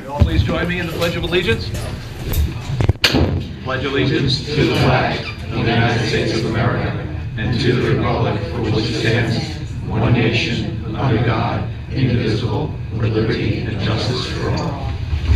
you all please join me in the Pledge of Allegiance? Pledge allegiance to the flag of the United States of America and to the republic for which it stands, one nation, under God, indivisible, with liberty and justice for all.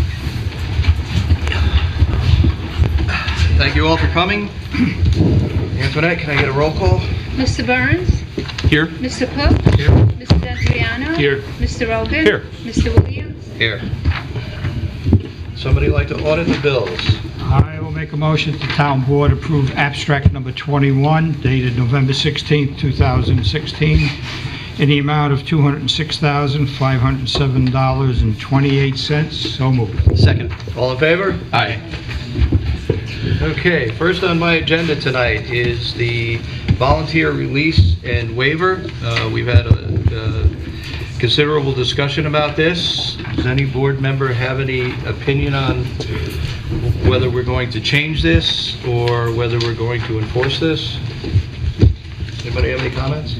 Thank you all for coming. Antoinette, can I get a roll call? Mr. Burns? Here. Mr. Cook? Here. Mr. D'Adriano? Here. Mr. Rogan? Here. Mr. Williams? Here. Somebody like to audit the bills? I will make a motion the town board approve abstract number 21 dated November 16th, 2016 in the amount of $206,507.28. So moved. Second. All in favor? Aye. Okay, first on my agenda tonight is the volunteer release and waiver. We've had a considerable discussion about this. Does any board member have any opinion on whether we're going to change this or whether we're going to enforce this? Anybody have any comments?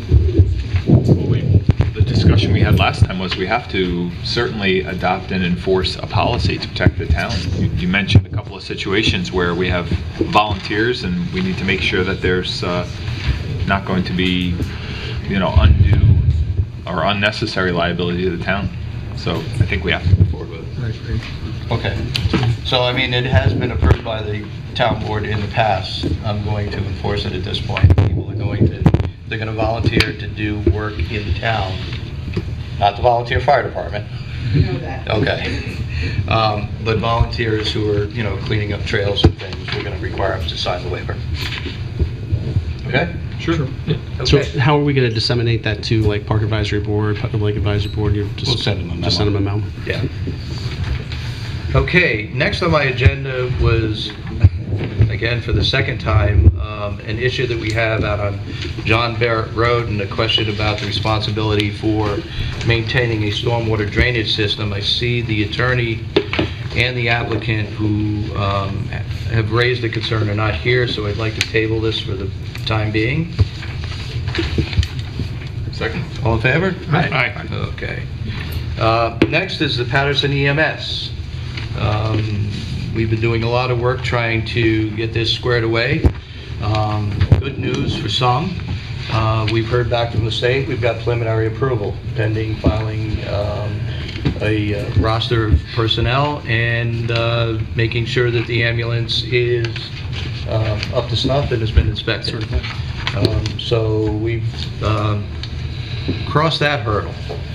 The discussion we had last time was we have to certainly adopt and enforce a policy to protect the town. You mentioned a couple of situations where we have volunteers and we need to make sure that there's not going to be, undue or unnecessary liability to the town. So I think we have to move forward with it. I agree. Okay. So, I mean, it has been approved by the town board in the past. I'm going to enforce it at this point. People are they're going to volunteer to do work in town, not the volunteer fire department. You know that. Okay. But volunteers who are, cleaning up trails and things, we're going to require them to sign the waiver. Okay? Sure. Okay. So how are we going to disseminate that to like Park Advisory Board, Public Advisory Board? We'll send them a memo. Just send them a memo. Yeah. Okay, next on my agenda was, again for the second time, an issue that we have out on John Barrett Road and a question about the responsibility for maintaining a stormwater drainage system. I see the attorney and the applicant who have raised the concern are not here, so I'd like to table this for the time being. Second. All in favor? Aye. Okay. Next is the Patterson EMS. We've been doing a lot of work trying to get this squared away. Good news for some. We've heard back from the state. We've got preliminary approval pending filing a roster of personnel and making sure that the ambulance is up to snuff and has been inspected. So we've crossed that hurdle.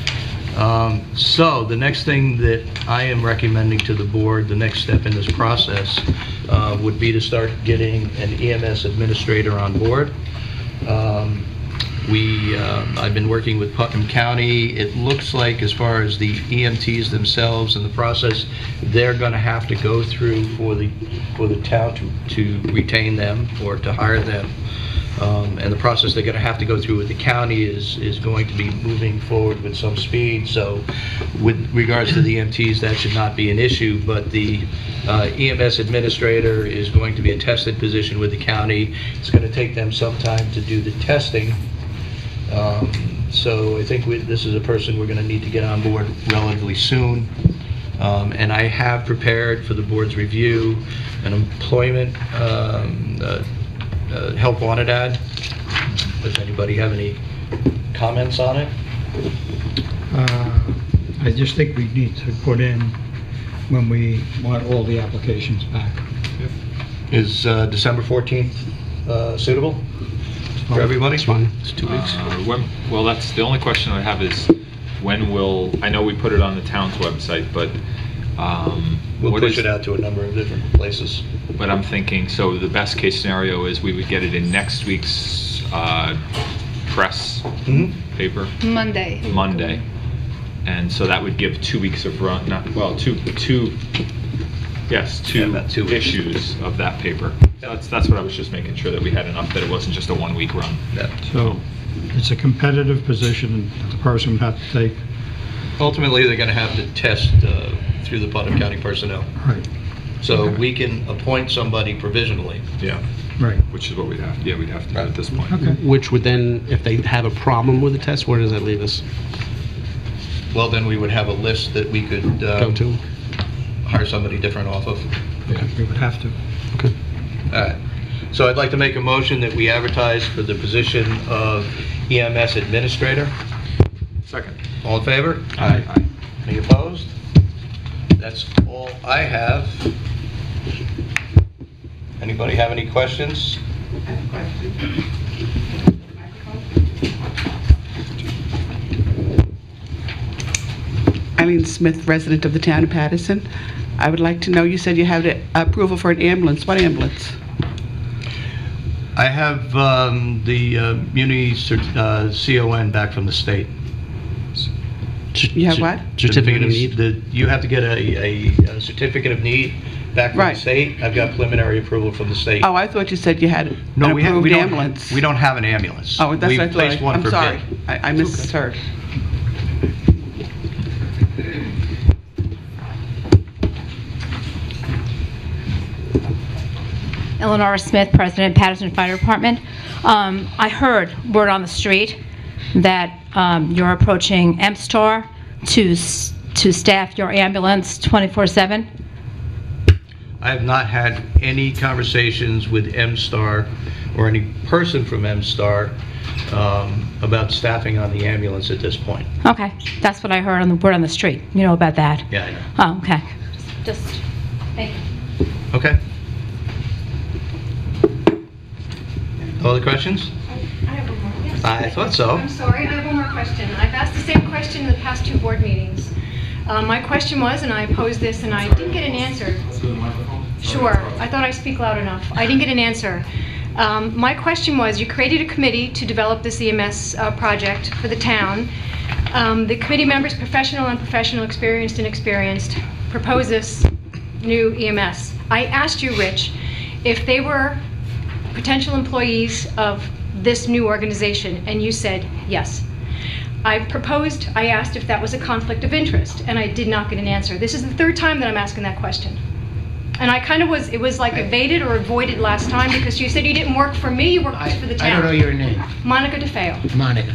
So the next thing that I am recommending to the board, the next step in this process, would be to start getting an EMS administrator on board. I've been working with Putnam County. It looks like as far as the EMTs themselves and the process they're going to have to go through for the town to retain them or to hire them. And the process they're going to have to go through with the county is going to be moving forward with some speed. So with regards to the EMTs, that should not be an issue, but the EMS administrator is going to be a tested position with the county. It's going to take them some time to do the testing. So I think this is a person we're going to need to get on board relatively soon. And I have prepared for the board's review an employment help wanted ad. Does anybody have any comments on it? I just think we need to put in when we want all the applications back. Is December 14th suitable for everybody? It's fine. It's 2 weeks. Well, that's the only question I have is when will, I know we put it on the town's website, but We'll push it out to a number of different places. But I'm thinking, so the best case scenario is we would get it in next week's press paper. Monday. And so that would give 2 weeks of run, two issues of that paper. That's what I was just making sure that we had enough, that it wasn't just a 1 week run. Yeah. So it's a competitive position that the person would have to take. Ultimately, they're going to have to test through the Putnam County personnel. Right. So Okay. we can appoint somebody provisionally. Yeah. Right. Which is what we'd have to do at this point. Okay. Which would then, if they have a problem with the test, where does that leave us? Well, then we would have a list that we could Go to? hire somebody different off of. We would have to. Okay. All right. So I'd like to make a motion that we advertise for the position of EMS administrator. Second. All in favor? Aye. Any opposed? That's all I have. Anybody have any questions? I have a question. Eileen Smith, resident of the town of Patterson. I would like to know, you said you had approval for an ambulance. What ambulance? I have the Muni CON back from the state. You have what? Certificate of need? You have to get a certificate of need back from the Right. state. I've got preliminary approval from the state. Oh, I thought you said you had No, an we approved don't. ambulance. We don't have an ambulance. Oh, that's We've what I placed thought. one I'm for sorry. bid. I misheard. Eleanor Smith, President, Patterson Fire Department. I heard word on the street that you're approaching MSTAR to staff your ambulance 24/7. I have not had any conversations with MSTAR or any person from MSTAR about staffing on the ambulance at this point. Okay, that's what I heard on the word on the street. You know about that? Yeah, I know. Oh, okay. Just, thank you. Okay. No other questions? I have one more. Yes. I thought so. I'm sorry, I have one more question. I've asked the same question in the past two board meetings. My question was, and I posed this, and I didn't get an answer. Sure, I thought I speak loud enough. I didn't get an answer. My question was, you created a committee to develop this EMS project for the town. The committee members, professional, unprofessional, experienced, inexperienced, proposed this new EMS. I asked you, Rich, if they were potential employees of this new organization, and you said yes. I asked if that was a conflict of interest, and I did not get an answer. This is the third time that I'm asking that question. And I kind of it was like evaded or avoided last time because you said you didn't work for me, you worked for the town. I don't know your name. Monica DeFeo. Monica.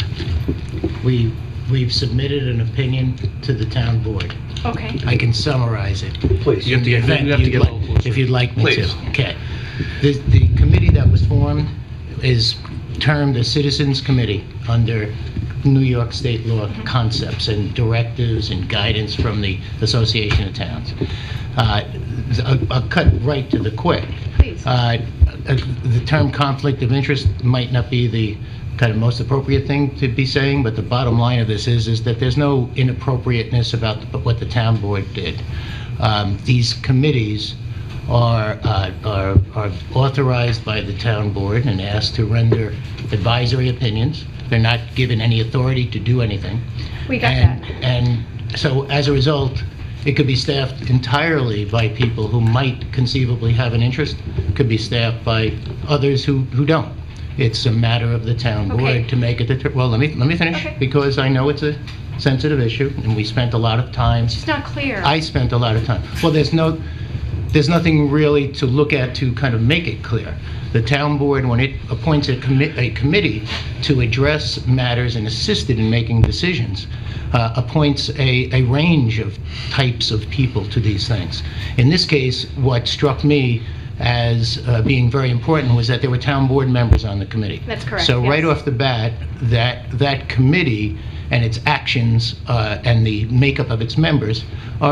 We've submitted an opinion to the town board. Okay. I can summarize it. Please. You have to get, you have to get a little closer. If you'd like me Please. to. Okay. The committee that was formed is termed a Citizens Committee under New York state law concepts and directives and guidance from the Association of Towns. I'll cut right to the quick. Please. The term conflict of interest might not be the kind of most appropriate thing to be saying, but the bottom line of this is that there's no inappropriateness about what the town board did. These committees are authorized by the town board and asked to render advisory opinions. They're not given any authority to do anything. We got that. And so as a result, it could be staffed entirely by people who might conceivably have an interest. It could be staffed by others who don't. It's a matter of the town board Okay. to make it. Well, let me finish, Okay. because I know it's a sensitive issue, and we spent a lot of time. It's not clear. I spent a lot of time. Well, there's nothing really to look at to kind of make it clear. The town board, when it appoints a committee to address matters and assist it in making decisions, appoints a range of types of people to these things. In this case, what struck me as being very important was that there were town board members on the committee. That's correct, So right yes. off the bat, that committee and its actions and the makeup of its members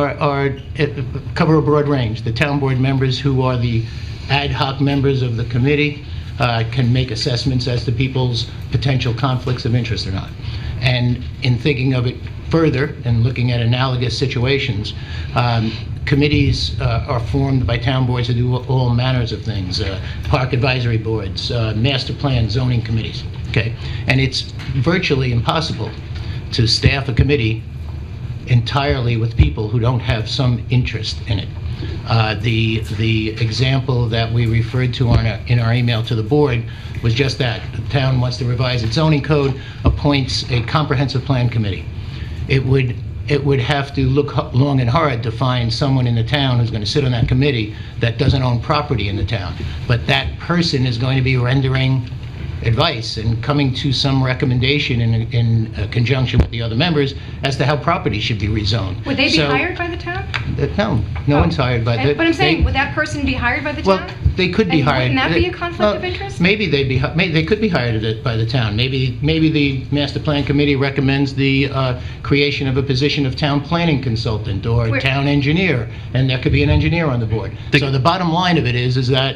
cover a broad range. The town board members, who are the ad hoc members of the committee, can make assessments as to people's potential conflicts of interest or not. And in thinking of it further and looking at analogous situations, committees are formed by town boards to do all manners of things, park advisory boards, master plan zoning committees, okay? And it's virtually impossible to staff a committee entirely with people who don't have some interest in it. The example that we referred to in our email to the board was just that. The town wants to revise its zoning code, appoints a comprehensive plan committee. It would have to look long and hard to find someone in the town who's going to sit on that committee that doesn't own property in the town. But that person is going to be rendering advice and coming to some recommendation in conjunction with the other members as to how property should be rezoned. Would they be So hired by the town? No, no one's hired by the... But I'm saying, they- would that person be hired by the Well, town? they could be And hired. wouldn't that be a conflict of interest? Maybe they could be hired by the town. Maybe the master plan committee recommends the creation of a position of town planning consultant or Where- town engineer, and there could be an engineer on the board. So the bottom line of it is that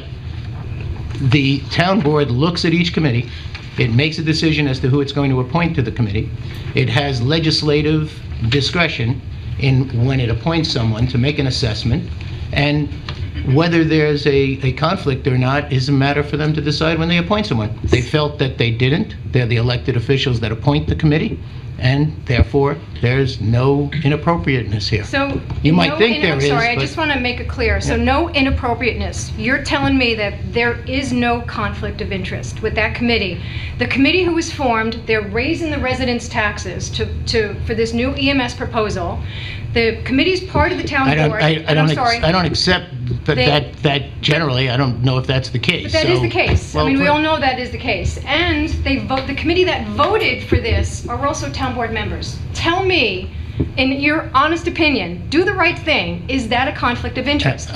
the town board looks at each committee, it makes a decision as to who it's going to appoint to the committee. It has legislative discretion in when it appoints someone to make an assessment, and whether there's a conflict or not is a matter for them to decide when they appoint someone. They felt that they didn't. They're the elected officials that appoint the committee, and therefore, there's no inappropriateness here. So, You might think there I'm is, sorry, I but- just want to make it clear. So no inappropriateness. You're telling me that there is no conflict of interest with that committee. The committee who was formed, they're raising the residents' taxes for this new EMS proposal. The committee's part of the town board. I'm sorry. I don't accept that generally. I don't know if that's the case. But that is So- the case. Well, I mean, we for- all know that is the case. And the committee that voted for this are also town board members. Tell me, in your honest opinion, do the right thing. Is that a conflict of interest?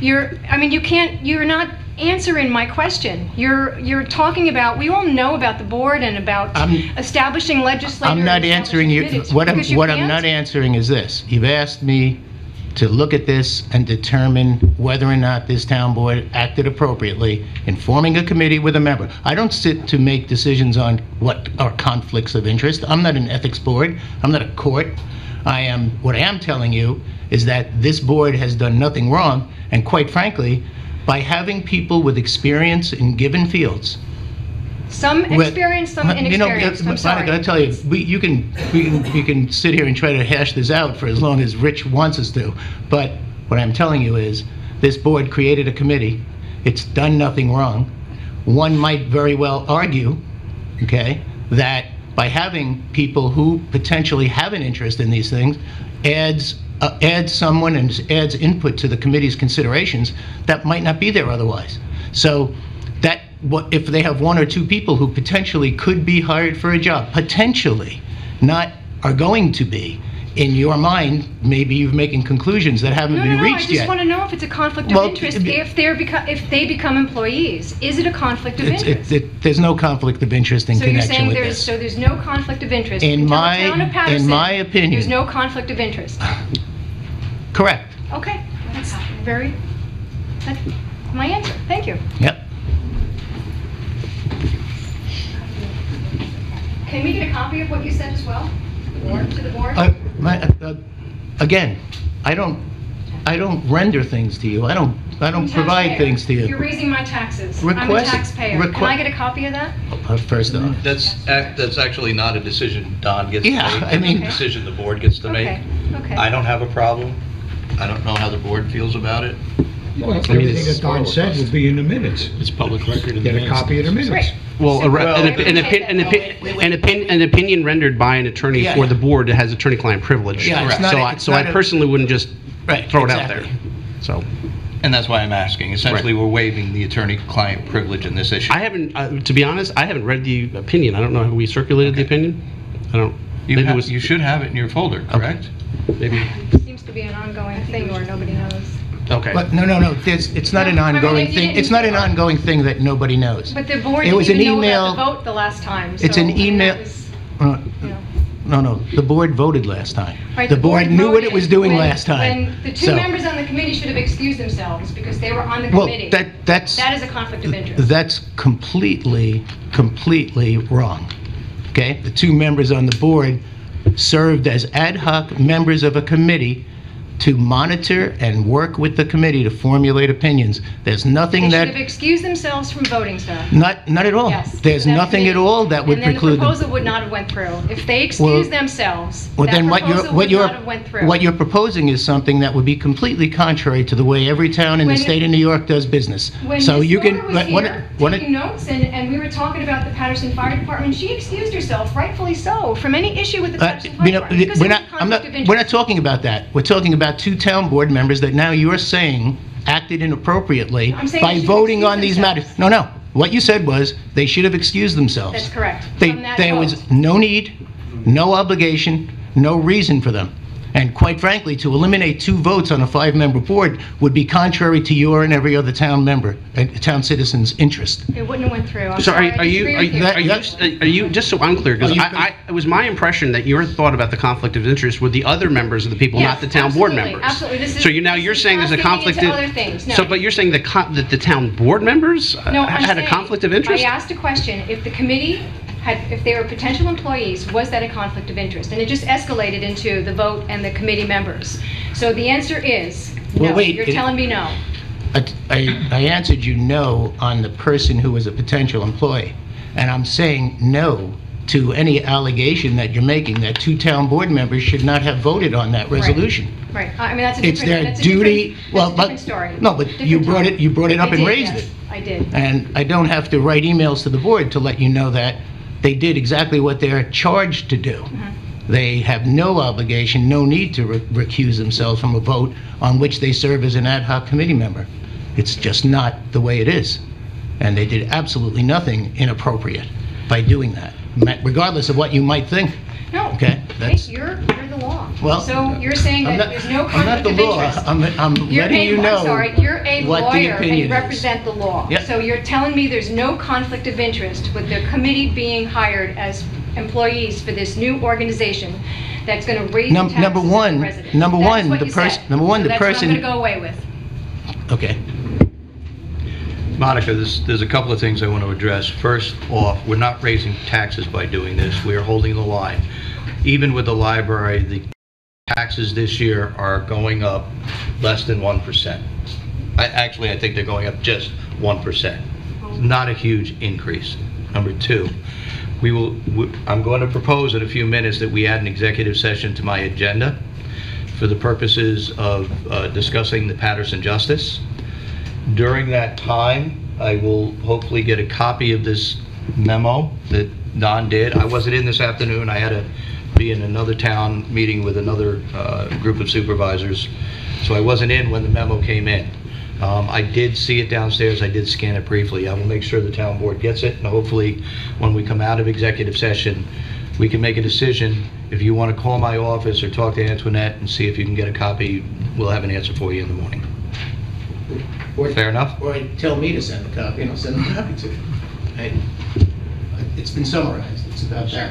You're not answering my question. You're talking about, we all know about the board and about establishing legislators. I'm not and answering you. committees. What Because you I'm can't? not answering is this. You've asked me to look at this and determine whether or not this town board acted appropriately in forming a committee with a member. I don't sit to make decisions on what are conflicts of interest. I'm not an ethics board. I'm not a court. What I am telling you is that this board has done nothing wrong, and quite frankly, by having people with experience in given fields. Some experience, some inexperienced. I'm sorry. I gotta tell you, you can sit here and try to hash this out for as long as Rich wants us to. But what I'm telling you is, this board created a committee. It's done nothing wrong. One might very well argue, okay, that by having people who potentially have an interest in these things adds someone and adds input to the committee's considerations that might not be there otherwise. So if they have one or two people who potentially could be hired for a job, potentially, not are going to be, in your mind, maybe you're making conclusions that haven't been reached I yet. just want to know if it's a conflict of interest if they become employees. Is it a conflict of interest? There's no conflict of interest in So you're connection saying with this. there's no conflict of interest. In Until the my- town of in Patterson, my opinion- there's no conflict of interest. Correct. Okay, that's my answer. Thank you. Yep. Can we get a copy of what you said as well? To the board? Again, I don't render things to you. I don't provide Taxpayer. things to you. You're raising my taxes. I'm a Request- taxpayer. Can I get a copy of that? First off, That's actually not a decision Don gets to Yeah, make. I mean- It's a decision the board gets to make. Okay. I don't have a problem. I don't know how the board feels about it. Well, everything that Don said will be in the minutes. It's public record in the Get a minutes. copy of the minutes. Great. Well, Well, an opinion rendered by an attorney Yeah. for the board that has attorney-client privilege. Yeah, it's not a- it's So I not a- personally wouldn't just Right, throw it out there. exactly. So, And that's why I'm asking. Essentially, we're waiving the attorney-client privilege in this issue. I haven't, to be honest, I haven't read the opinion. I don't know, have we circulated the opinion? I don't, You maybe it was, you should have it in your folder, correct? maybe, Seems to be an ongoing thing where nobody knows. okay. But no. It's not an No, I mean, ongoing if you thing. didn't- It's not an ongoing thing that nobody knows. But the board It was didn't an even know email- about the vote the last time. It's so, an I mean, email. that was, Uh, you know. No, the board voted last time. Right, The board knew what it voted was doing when- last time. When the two So- members on the committee should have excused themselves because they were on the Well, committee. that's... That is a conflict of interest. That's completely wrong. Okay? The two members on the board served as ad hoc members of a committee to monitor and work with the committee to formulate opinions. There's nothing They that... should have excused themselves from voting, sir. Not at all. Yes. There's for that nothing at committee. all that would And then preclude the them. proposal would not have went through. If they excused themselves, Well, that then proposal would not have went through. what you're proposing is something that would be completely contrary to the way every town in the When- state of New York does business. When So Ms. you can... Porter was what- here what- taking notes and we were talking about the Patterson Fire Department, she excused herself, rightfully so, from any issue with the Patterson Fire Department. Because we're it was not, a conflict of interest. we're not talking about that. We're talking about two town board members that now you're saying acted inappropriately I'm saying by they should voting excuse on these themselves. matters. No. What you said was they should have excused themselves. That's correct. They- From that There vote. was no need, no obligation, no reason for them. And quite frankly, to eliminate 2 votes on a 5-member board would be contrary to your and every other town member, town citizen's interest. It wouldn't have went through. I'm So sorry, I disagree with you. are you, just so I'm clear, because Oh, you- it was my impression that your thought about the conflict of interest were the other members of the people, not Yes, the town board absolutely, members. absolutely. This is- So you're this is saying there's a cascading conflict into other things. No. So, but you're saying that the town board members No, I'm had a saying, conflict of interest? I asked a question, if the committee had, if they were potential employees, was that a conflict of interest? And it just escalated into the vote and the committee members. So the answer is no. Well, wait, You're telling me no. I answered you no on the person who was a potential employee. And I'm saying no to any allegation that you're making that 2 town board members should not have voted on that resolution. Right, I mean, that's a It's different, their that's a duty, different, well, that's a different story. no, but you Different brought time. it, you brought it up I and did, raised yes, it. I did. And I don't have to write emails to the board to let you know that they did exactly what they're charged to do. They have no obligation, no need to recuse themselves from a vote on which they serve as an ad hoc committee member. It's just not the way it is. And they did absolutely nothing inappropriate by doing that, regardless of what you might think. No, Okay, that's- you're the law. Well, So you're saying I'm that not- there's no I'm not conflict the of law. interest? I'm letting you know I'm sorry, you're a what the lawyer and opinion you is. represent the law. Yep. So you're telling me there's no conflict of interest with the committee being hired as employees for this new organization that's going to raise the taxes Number of the one, residents? number That's one, what the you person, said. number one, So the that's what I'm person. going to go away with. Okay. Monica, there's a couple of things I want to address. First off, we're not raising taxes by doing this. We are holding the line. Even with the library, the taxes this year are going up less than 1%. I think they're going up just 1%. Not a huge increase. Number 2, I'm going to propose in a few minutes that we add an executive session to my agenda for the purposes of discussing the Patterson justice. During that time, I will hopefully get a copy of this memo that Don did. I wasn't in this afternoon. I had to be in another town meeting with another group of supervisors, so I wasn't in when the memo came in. I did see it downstairs. I did scan it briefly. I will make sure the town board gets it, and hopefully when we come out of executive session, we can make a decision. If you want to call my office or talk to Antoinette and see if you can get a copy, we'll have an answer for you in the morning. Fair enough? Or tell me to send a copy, and I'll send a copy to you. It's been summarized. It's about that.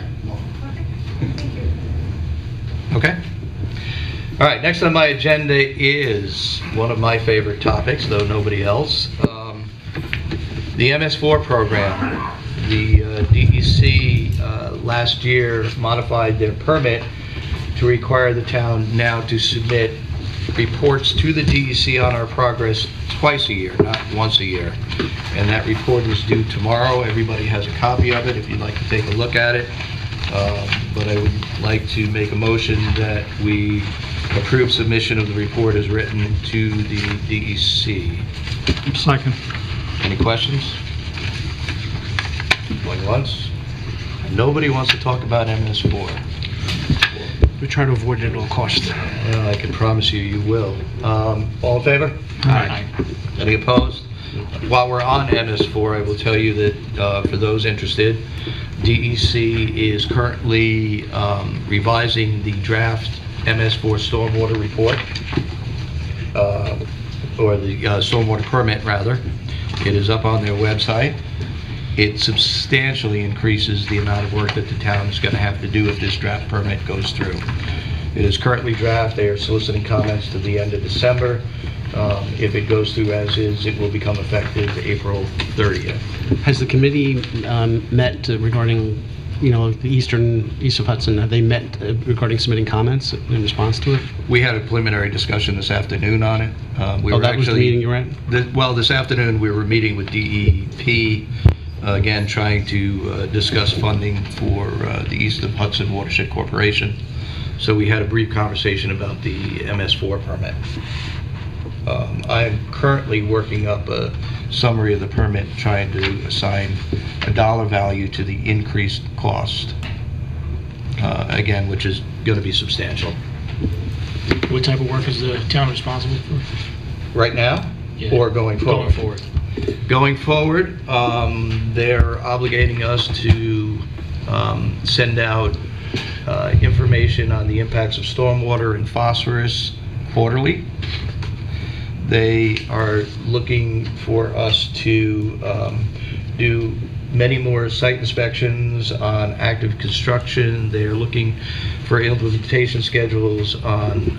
Okay. All right, next on my agenda is one of my favorite topics, though nobody else. The MS4 program. The DEC last year modified their permit to require the town now to submit reports to the DEC on our progress twice a year, not once a year. And that report is due tomorrow. Everybody has a copy of it if you'd like to take a look at it. But I would like to make a motion that we approve submission of the report as written to the DEC. Second. Any questions? Going once? Nobody wants to talk about MS4. We try to avoid it at all costs. Well, I can promise you, you will. All in favor? Aye. Any opposed? While we're on MS4, I will tell you that for those interested, DEC is currently revising the draft MS4 stormwater report, or the stormwater permit, rather. It is up on their website. It substantially increases the amount of work that the town is going to have to do if this draft permit goes through. It is currently draft. They are soliciting comments to the end of December. If it goes through as is, it will become effective April 30th. Has the committee met regarding, the east of Hudson? Have they met regarding submitting comments in response to it? We had a preliminary discussion this afternoon on it. That was the meeting you were at? Well, this afternoon we were meeting with DEP, again, trying to discuss funding for the East of Hudson Watershed Corporation. So we had a brief conversation about the MS4 permit. I am currently working up a summary of the permit, trying to assign a dollar value to the increased cost, again, which is going to be substantial. What type of work is the town responsible for? Right now? Yeah. Or going forward? Going forward. Going forward, they're obligating us to send out information on the impacts of stormwater and phosphorus quarterly. They are looking for us to do many more site inspections on active construction. They are looking for implementation schedules on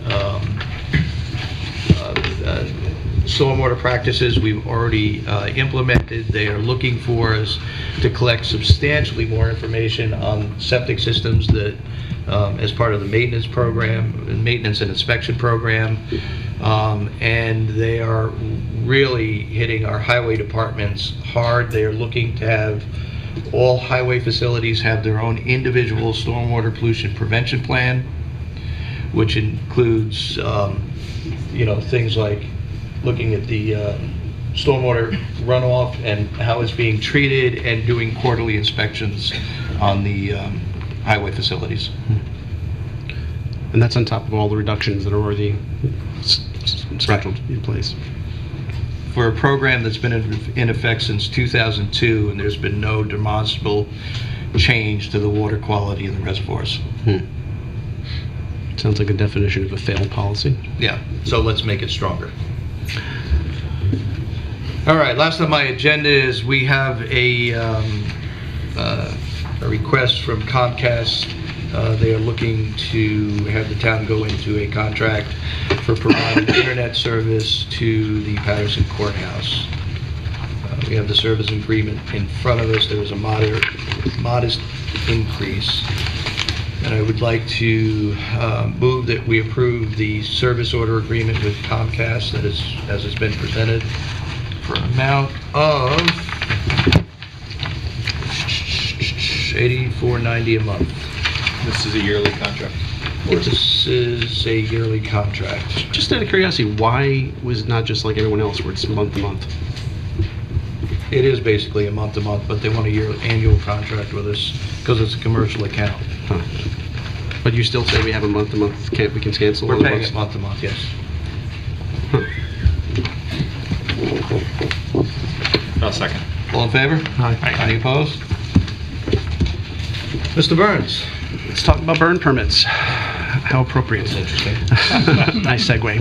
stormwater practices we've already implemented. They are looking for us to collect substantially more information on septic systems that, as part of the maintenance program, maintenance and inspection program. And they are really hitting our highway departments hard. They are looking to have all highway facilities have their own individual stormwater pollution prevention plan, which includes, things like looking at the stormwater runoff and how it's being treated, and doing quarterly inspections on the highway facilities. And that's on top of all the reductions that are already scheduled to be in place. For a program that's been in effect since 2002, and there's been no demonstrable change to the water quality in the reservoirs. Sounds like a definition of a failed policy. Yeah, so let's make it stronger. All right, last on my agenda is we have a request from Comcast. They are looking to have the town go into a contract for providing internet service to the Patterson Courthouse. We have the service agreement in front of us. There was a modest increase. And I would like to move that we approve the service order agreement with Comcast that is, as it's been presented, for an amount of $84.90 a month. This is a yearly contract? This is a yearly contract. Just out of curiosity, why was it not just like everyone else where it's month to month? It is basically a month to month, but they want a annual contract with us because it's a commercial account. Huh. But you still say we have a month to month, we can cancel? We're paying it month to month, yes. Huh. I'll second. All in favor? Aye. Any opposed? Mr. Burns. Let's talk about burn permits. How appropriate. That's interesting. Nice segue.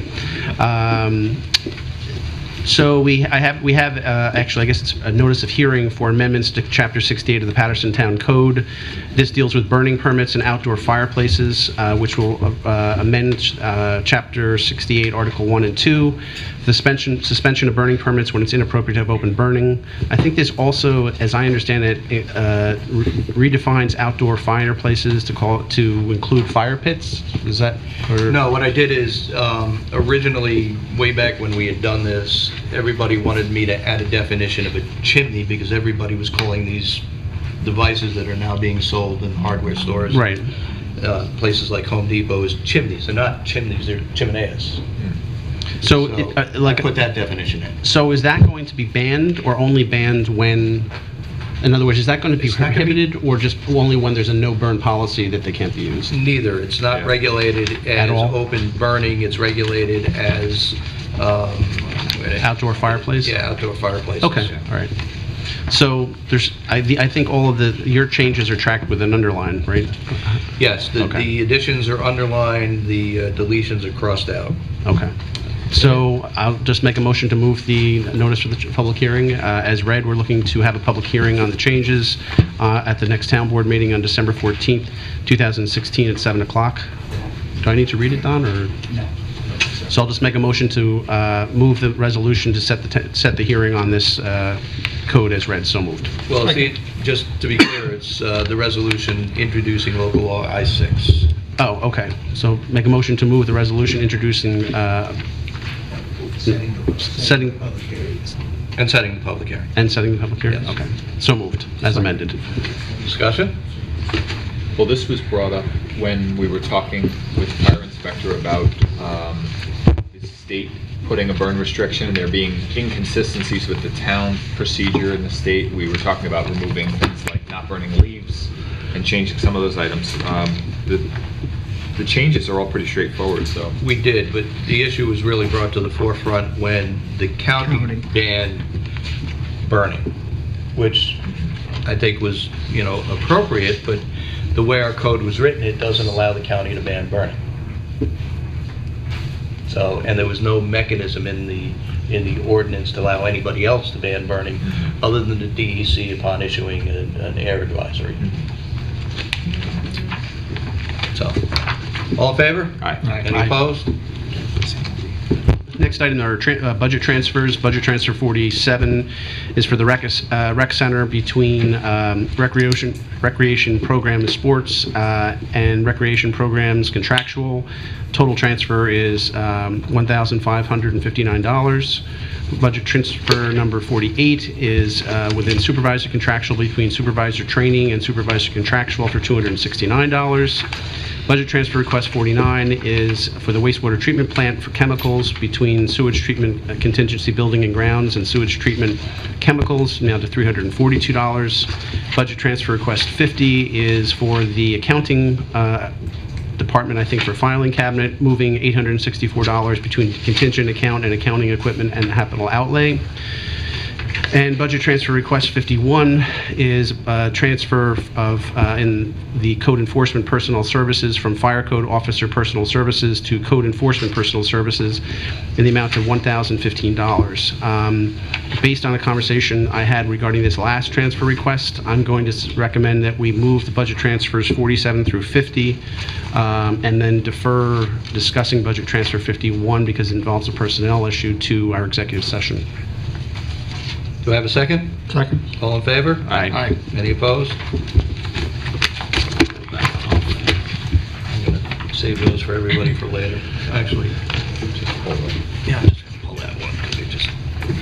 So we have actually, I guess it's a notice of hearing for amendments to Chapter 68 of the Patterson Town Code. This deals with burning permits and outdoor fireplaces, which will amend Chapter 68, Article 1 and 2, suspension of burning permits when it's inappropriate to have open burning. I think this also, as I understand it, redefines outdoor fireplaces to include fire pits. Is that? Or? No, what I did is, originally, way back when we had done this, everybody wanted me to add a definition of a chimney because everybody was calling these devices that are now being sold in hardware stores, right? Places like Home Depot, is chimneys. They're not chimneys; they're chimeneas. So, I put that definition in. So, is that going to be banned, or only banned when? In other words, is that going to be prohibited, or just only when there's a no-burn policy that they can't be used? Neither. It's not regulated as open burning. It's regulated as outdoor fireplace? Yeah, outdoor fireplaces. Okay, yeah. all right. So there's, I think all of your changes are tracked with an underline, right? Yes, the additions are underlined, the deletions are crossed out. Okay. So I'll just make a motion to move the notice for the public hearing. As read, we're looking to have a public hearing on the changes at the next town board meeting on December 14th, 2016 at 7 o'clock. Do I need to read it, Don, or? No. So I'll just make a motion to move the resolution to set the hearing on this code as read. So moved. Well, see, just to be clear, it's the resolution introducing local law I-6. Oh, okay. So make a motion to move the resolution introducing setting the public hearing. And setting the public hearing. And setting the public hearing? Yes. Okay. So moved, as amended. Discussion? Well, this was brought up when we were talking with the fire inspector about the state putting a burn restriction and there being inconsistencies with the town procedure in the state. We were talking about removing things like not burning leaves and changing some of those items. The changes are all pretty straightforward, so. We did, but the issue was really brought to the forefront when the county banned burning, which I think was, appropriate, but the way our code was written, it doesn't allow the county to ban burning. So, and there was no mechanism in the ordinance to allow anybody else to ban burning other than the DEC upon issuing an air advisory. So, all in favor? Aye. Any opposed? Next item are budget transfers. Budget transfer 47 is for the rec center between recreation program and sports and recreation programs contractual. Total transfer is $1,559. Budget transfer number 48 is within supervisor contractual between supervisor training and supervisor contractual for $269. Budget transfer request 49 is for the wastewater treatment plant for chemicals between sewage treatment contingency building and grounds and sewage treatment chemicals, now to $342. Budget transfer request 50 is for the accounting department, I think, for filing cabinet, moving $864 between contingent account and accounting equipment and capital outlay. And budget transfer request 51 is transfer of in the code enforcement personnel services from fire code officer personal services to code enforcement personal services in the amount of $1,015. Based on a conversation I had regarding this last transfer request, I'm going to recommend that we move the budget transfers 47 through 50 and then defer discussing budget transfer 51 because it involves a personnel issue to our executive session. Do I have a second? Second. All in favor? Aye. Any opposed? I'm going to save those for everybody for later. Actually, just pull them. Yeah, I'm just going to pull that one because it just...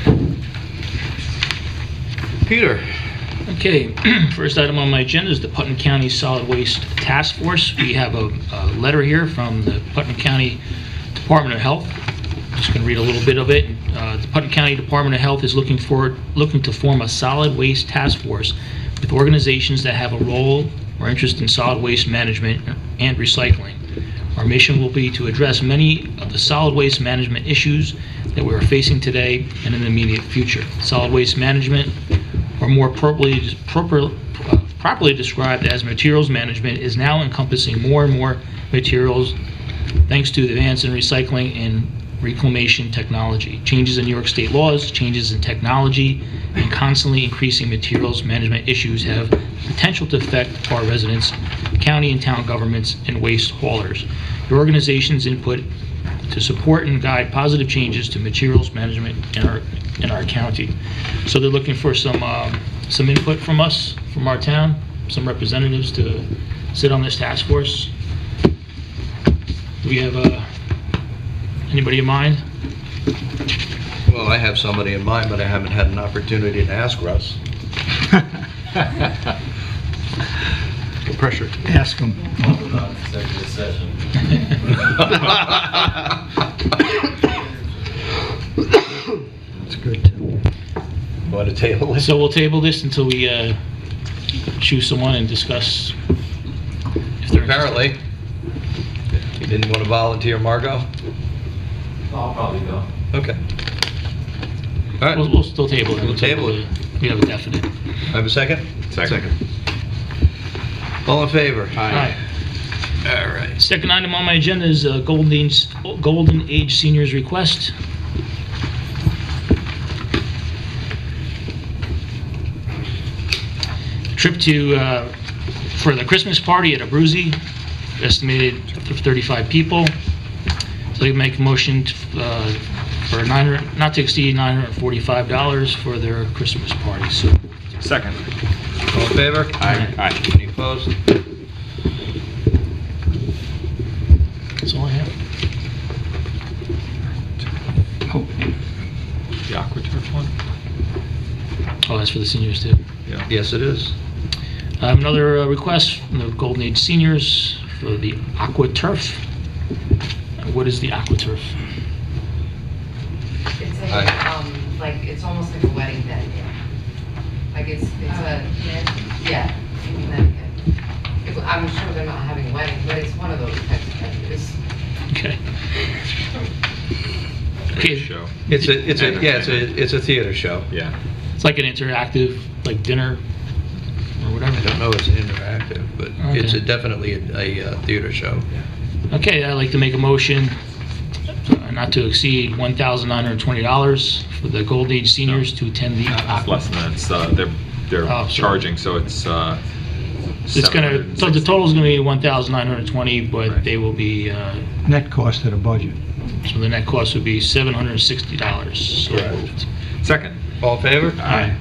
Peter. Okay, first item on my agenda is the Putnam County Solid Waste Task Force. We have a letter here from the Putnam County Department of Health. Just going to read a little bit of it. The Putnam County Department of Health is looking to form a solid waste task force with organizations that have a role or interest in solid waste management and recycling. Our mission will be to address many of the solid waste management issues that we are facing today and in the immediate future. Solid waste management, or more properly described as materials management, is now encompassing more and more materials thanks to the advance in recycling and reclamation technology. Changes in New York State laws, changes in technology, and constantly increasing materials management issues have potential to affect our residents, county and town governments, and waste haulers. Your organization's input to support and guide positive changes to materials management in our county. So they're looking for some input from us, from our town, some representatives to sit on this task force. Do we have anybody in mind? Well, I have somebody in mind, but I haven't had an opportunity to ask Russ. No pressure. Ask them. Executive session. That's good, too. Want to table it? So we'll table this until we choose someone and discuss if they're Apparently. You didn't want to volunteer, Margot? I'll probably go. Okay. All right. We'll still table it. We'll table it. We have a definite. I have a second? Second. All in favor? Aye. All right. Second item on my agenda is Golden Age Seniors request. Trip for the Christmas party at Abruzzi, estimated for 35 people. So you make a motion for not to exceed $945 for their Christmas party. So. Second. All in favor? Aye. Any opposed? That's all I have. Oh, The AquaTurf one? Oh, that's for the seniors too. Yeah. Yes, it is. I have another request from the Golden Age Seniors for the AquaTurf. What is the AquaTurf? It's Aye. like, it's almost like a wedding bed. Like it's a, yeah, in Connecticut. I'm sure they're not having weddings, but it's one of those types of venues. Okay. Okay. Show. It's a theater show. Yeah. It's like an interactive, like dinner or whatever. whatever. I don't know it's interactive, but it's Okay. definitely a theater show. Okay, I'd like to make a motion not to exceed $1,920 for the Gold Age seniors to attend the... It's less than that. It's, they're Oh, sorry. charging, so it's It's gonna, so the total's gonna be 1,920, but Right. they will be, Net cost of the budget. so the net cost would be $760. So Correct. moved. Second. All in favor? Aye.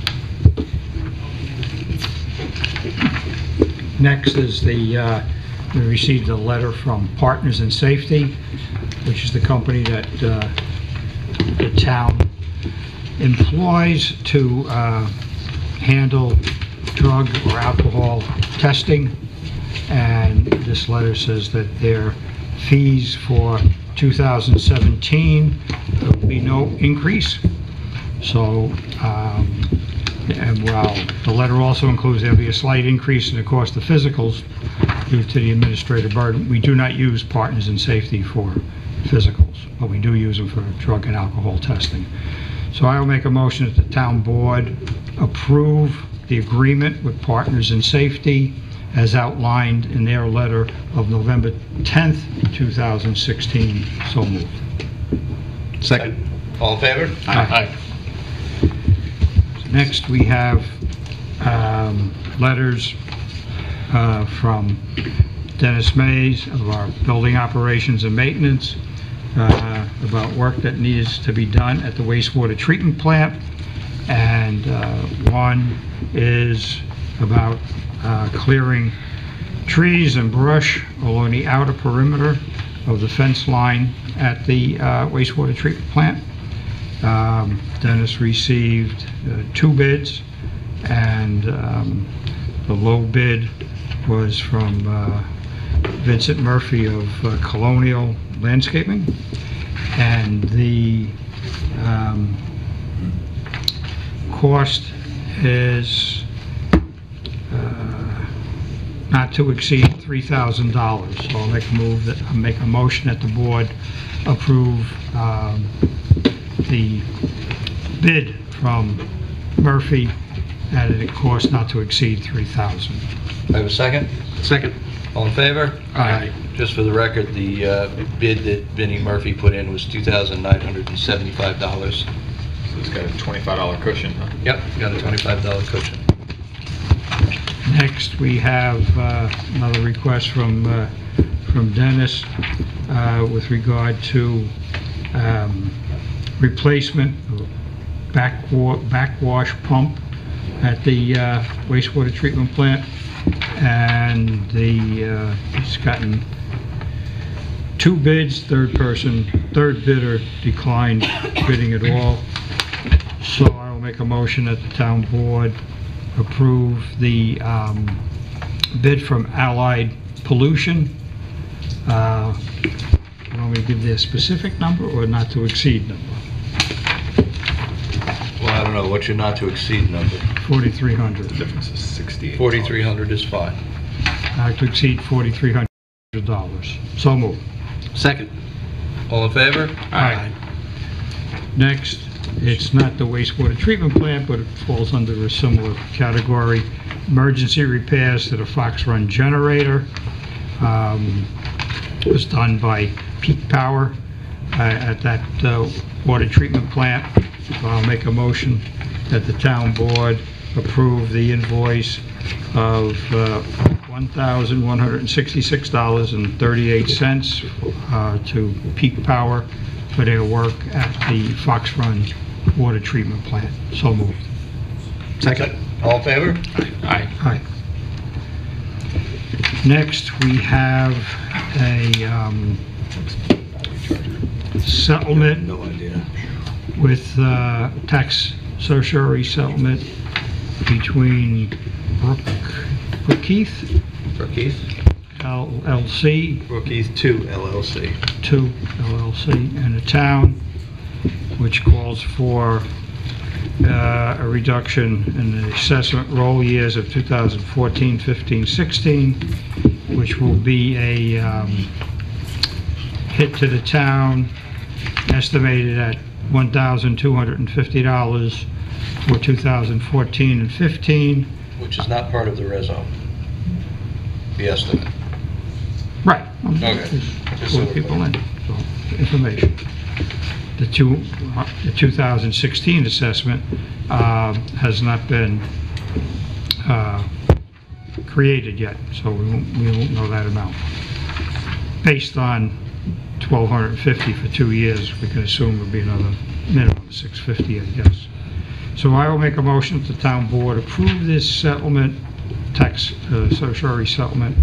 Next is we received a letter from Partners in Safety, which is the company that the town employs to handle drug or alcohol testing. And this letter says that their fees for 2017, there will be no increase. So, and while the letter also includes there'll be a slight increase in the cost of physicals due to the administrative burden, we do not use Partners in Safety for physicals, but we do use them for drug and alcohol testing. So I will make a motion that the town board approve the agreement with Partners in Safety as outlined in their letter of November 10th, 2016. So moved. Second. All in favor? Aye. Next, we have letters from Dennis Mays of our Building Operations and Maintenance about work that needs to be done at the wastewater treatment plant. And one is about clearing trees and brush along the outer perimeter of the fence line at the wastewater treatment plant. Dennis received 2 bids, and the low bid was from Vincent Murphy of Colonial Landscaping, and the cost is not to exceed $3,000. So I'll make a motion that the board approve the bid from Murphy at a cost not to exceed $3,000. I have a second? Second. All in favor? Aye. Just for the record, the bid that Vinnie Murphy put in was $2,975. So it's got a $25 cushion, huh? Yep, got a $25 cushion. Next, we have another request from Dennis with regard to replacement of backwash pump at the wastewater treatment plant. And he's gotten 2 bids, third bidder declined bidding at all. So I will make a motion that the town board approve the bid from Allied Pollution. Want me to give their specific number or not to exceed number? Well, I don't know, what's your not to exceed number? $4,300. The difference is $68. 4,300 is fine. Not to exceed $4,300. So moved. Second. All in favor? Aye. Next, it's not the wastewater treatment plant, but it falls under a similar category. Emergency repairs to the Fox Run generator. Was done by Peak Power at that water treatment plant. So I'll make a motion that the town board approve the invoice of $1,166.38 to Peak Power for their work at the Fox Run water treatment plant. So moved. Second. All in favor? Aye. Aye. Next, we have a settlement No idea. with tax certiorari settlement between Brookkeith Brookheath? LLC, Brookheath 2 LLC. 2 LLC, and the town, which calls for a reduction in the assessment roll years of 2014, 15, 16, which will be a hit to the town estimated at $1,250 for 2014 and 15. which is not part of the reso. The estimate. Right. Okay. Just so Pull we're people clear. in, so, information. The 2016 assessment has not been created yet, so we won't know that amount. Based on $1,250 for 2 years, we can assume it'll be another minimum of $650, I guess. So I will make a motion that the town board approve this settlement, tax surcharge settlement,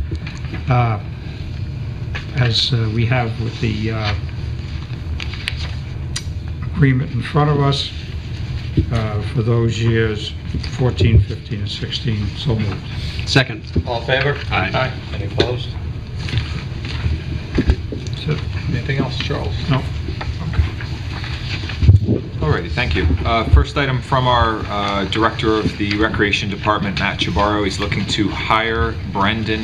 as we have with the agreement in front of us for those years 14, 15, and 16. So moved. Second. All in favor? Aye. Any opposed? That's it. Anything else, Charles? No. Alrighty, thank you. First item from our Director of the Recreation Department, Matt Chabarro. He's looking to hire Brendan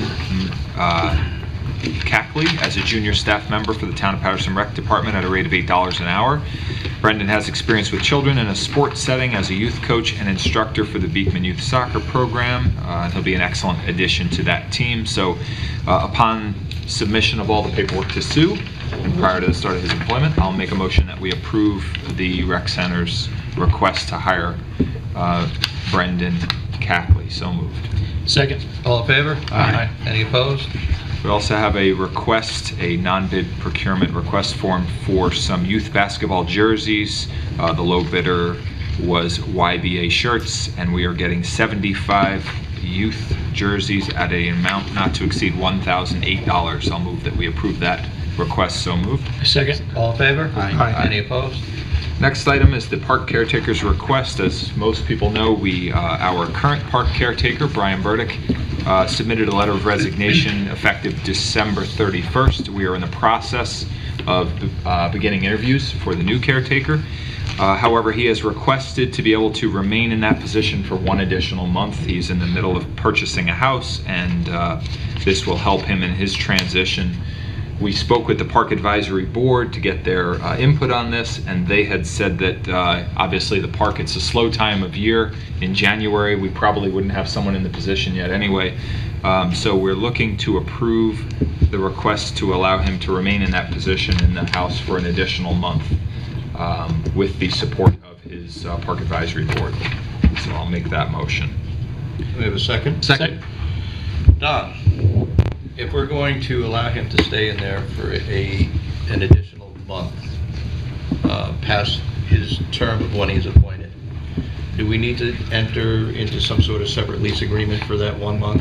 Cackley as a junior staff member for the Town of Patterson Rec Department at a rate of $8 an hour. Brendan has experience with children in a sports setting as a youth coach and instructor for the Beekman Youth Soccer Program, and he'll be an excellent addition to that team. So upon submission of all the paperwork to Sue, and prior to the start of his employment, I'll make a motion that we approve the Rec Center's request to hire Brendan Cackley. So moved. Second. All in favor? Aye. Any opposed? We also have a request, a non-bid procurement request form for some youth basketball jerseys. The low bidder was YBA Shirts, and we are getting 75 youth jerseys at an amount not to exceed $1,008. I'll move that we approve that request. So moved. Second. All in favor? Aye. Any opposed? Next item is the park caretaker's request. As most people know, our current park caretaker, Brian Burdick, submitted a letter of resignation effective December 31st. We are in the process of beginning interviews for the new caretaker. However, he has requested to be able to remain in that position for one additional month. He's in the middle of purchasing a house, and this will help him in his transition. We spoke with the Park Advisory Board to get their input on this, and they had said that obviously the park, it's a slow time of year. In January, we probably wouldn't have someone in the position yet anyway. So we're looking to approve the request to allow him to remain in that position in the house for an additional month with the support of his Park Advisory Board. So I'll make that motion. Do we have a second? Second. Don, if we're going to allow him to stay in there for an additional month, past his term of when he's appointed, do we need to enter into some sort of separate lease agreement for that 1 month?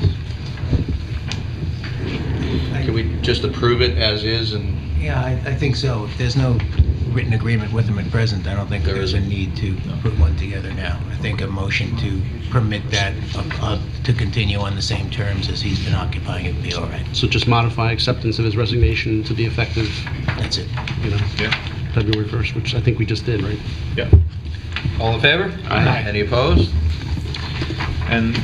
Can we just approve it as is and? Yeah, I think so. If there's no written agreement with him at present, I don't think there is a need to put one together now. I think a motion to permit that to continue on the same terms as he's been occupying it would be all right. So just modify acceptance of his resignation to be effective, That's it. Yeah. February 1st, which I think we just did, right? Yeah. All in favor? Aye. Any opposed? And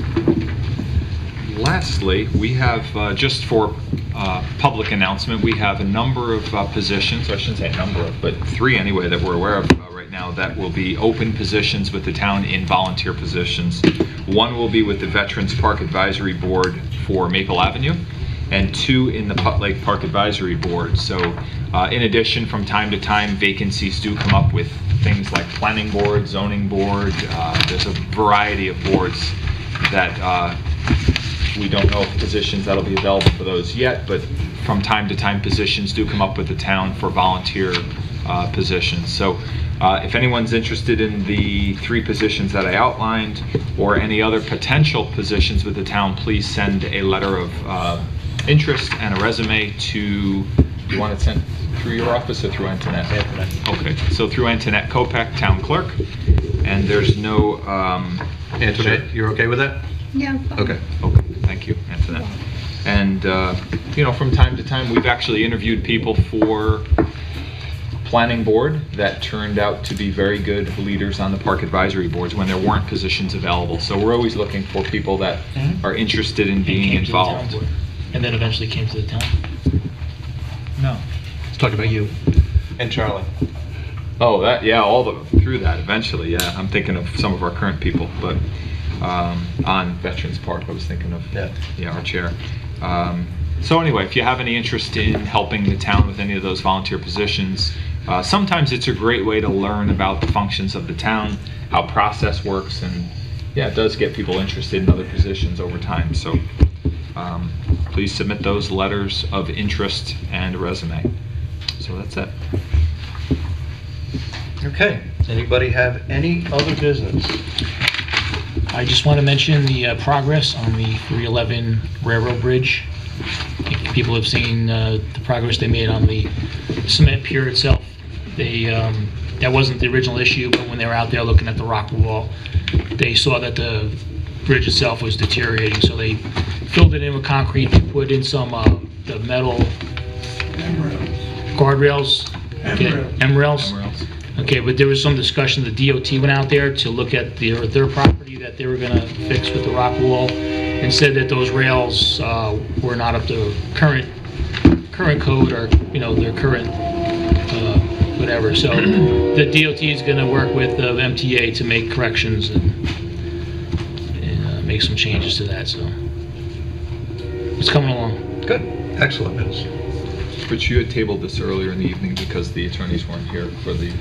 lastly, we have, just for public announcement, we have a number of positions, I shouldn't say a number of, but 3 anyway that we're aware of right now that will be open positions with the town in volunteer positions. One will be with the Veterans Park Advisory Board for Maple Avenue, and 2 in the Putt Lake Park Advisory Board. So in addition, from time to time, vacancies do come up with things like planning board, zoning board. There's a variety of boards that we don't know of positions that'll be available for those yet, but from time to time, positions do come up with the town for volunteer positions. So if anyone's interested in the 3 positions that I outlined or any other potential positions with the town, please send a letter of interest and a resume to, you want it sent through your office or through Antoinette? Antoinette. Okay, so through Antoinette Kopak, town clerk, and there's no... Antoinette, you're okay with that? Yeah. Okay. Okay, thank you, Antoinette. And, you know, from time to time, we've actually interviewed people for planning board that turned out to be very good leaders on the park advisory boards when there weren't positions available. So we're always looking for people that are interested in being Came to the town involved. board, and then eventually came to the town. No. Let's talk about you. And Charlie. Oh, that, yeah, through that eventually, yeah. I'm thinking of some of our current people, but on Veterans Park. I was thinking of Yeah. our chair. So anyway, if you have any interest in helping the town with any of those volunteer positions, sometimes it's a great way to learn about the functions of the town, how process works, and yeah, it does get people interested in other positions over time. So please submit those letters of interest and a resume. So that's it. Okay. Anybody have any other business? I just want to mention the progress on the 311 Railroad Bridge. People have seen the progress they made on the cement pier itself. They that wasn't the original issue, but when they were out there looking at the rock wall, they saw that the bridge itself was deteriorating, so they filled it in with concrete. They put in some the metal guardrails, M-rails. Okay, but there was some discussion. The DOT went out there to look at their property that they were going to fix with the rock wall, and said that those rails were not up to current code, or their current whatever. So the DOT is going to work with the MTA to make corrections and make some changes to that. So it's coming along. Good. Excellent news. But you had tabled this earlier in the evening because the attorneys weren't here for the...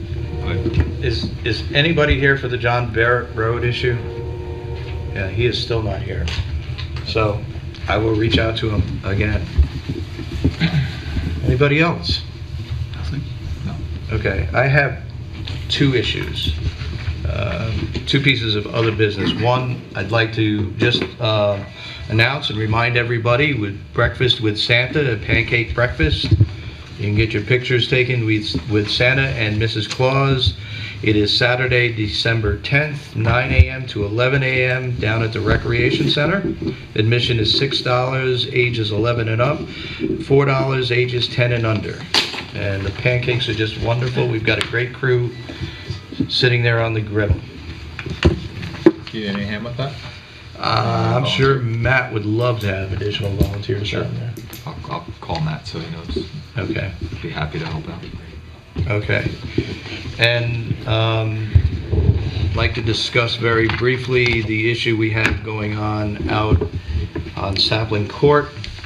Is anybody here for the John Barrett Road issue? Yeah, he is still not here. So I will reach out to him again. Anybody else? Nothing? No. Okay, I have two issues. Two pieces of other business. One, I'd like to just announce and remind everybody with breakfast with Santa, a pancake breakfast. You can get your pictures taken with Santa and Mrs. Claus. It is Saturday, December 10th, 9 a.m. to 11 a.m. down at the Recreation Center. Admission is $6, ages 11 and up, $4, ages 10 and under. And the pancakes are just wonderful. We've got a great crew sitting there on the griddle. You need any hand with that? I'm sure Matt would love to have additional volunteers Sure. down there. I'll call Matt so he knows. Okay. Be happy to help out. Okay. And I'd like to discuss very briefly the issue we have going on out on Sapling Court.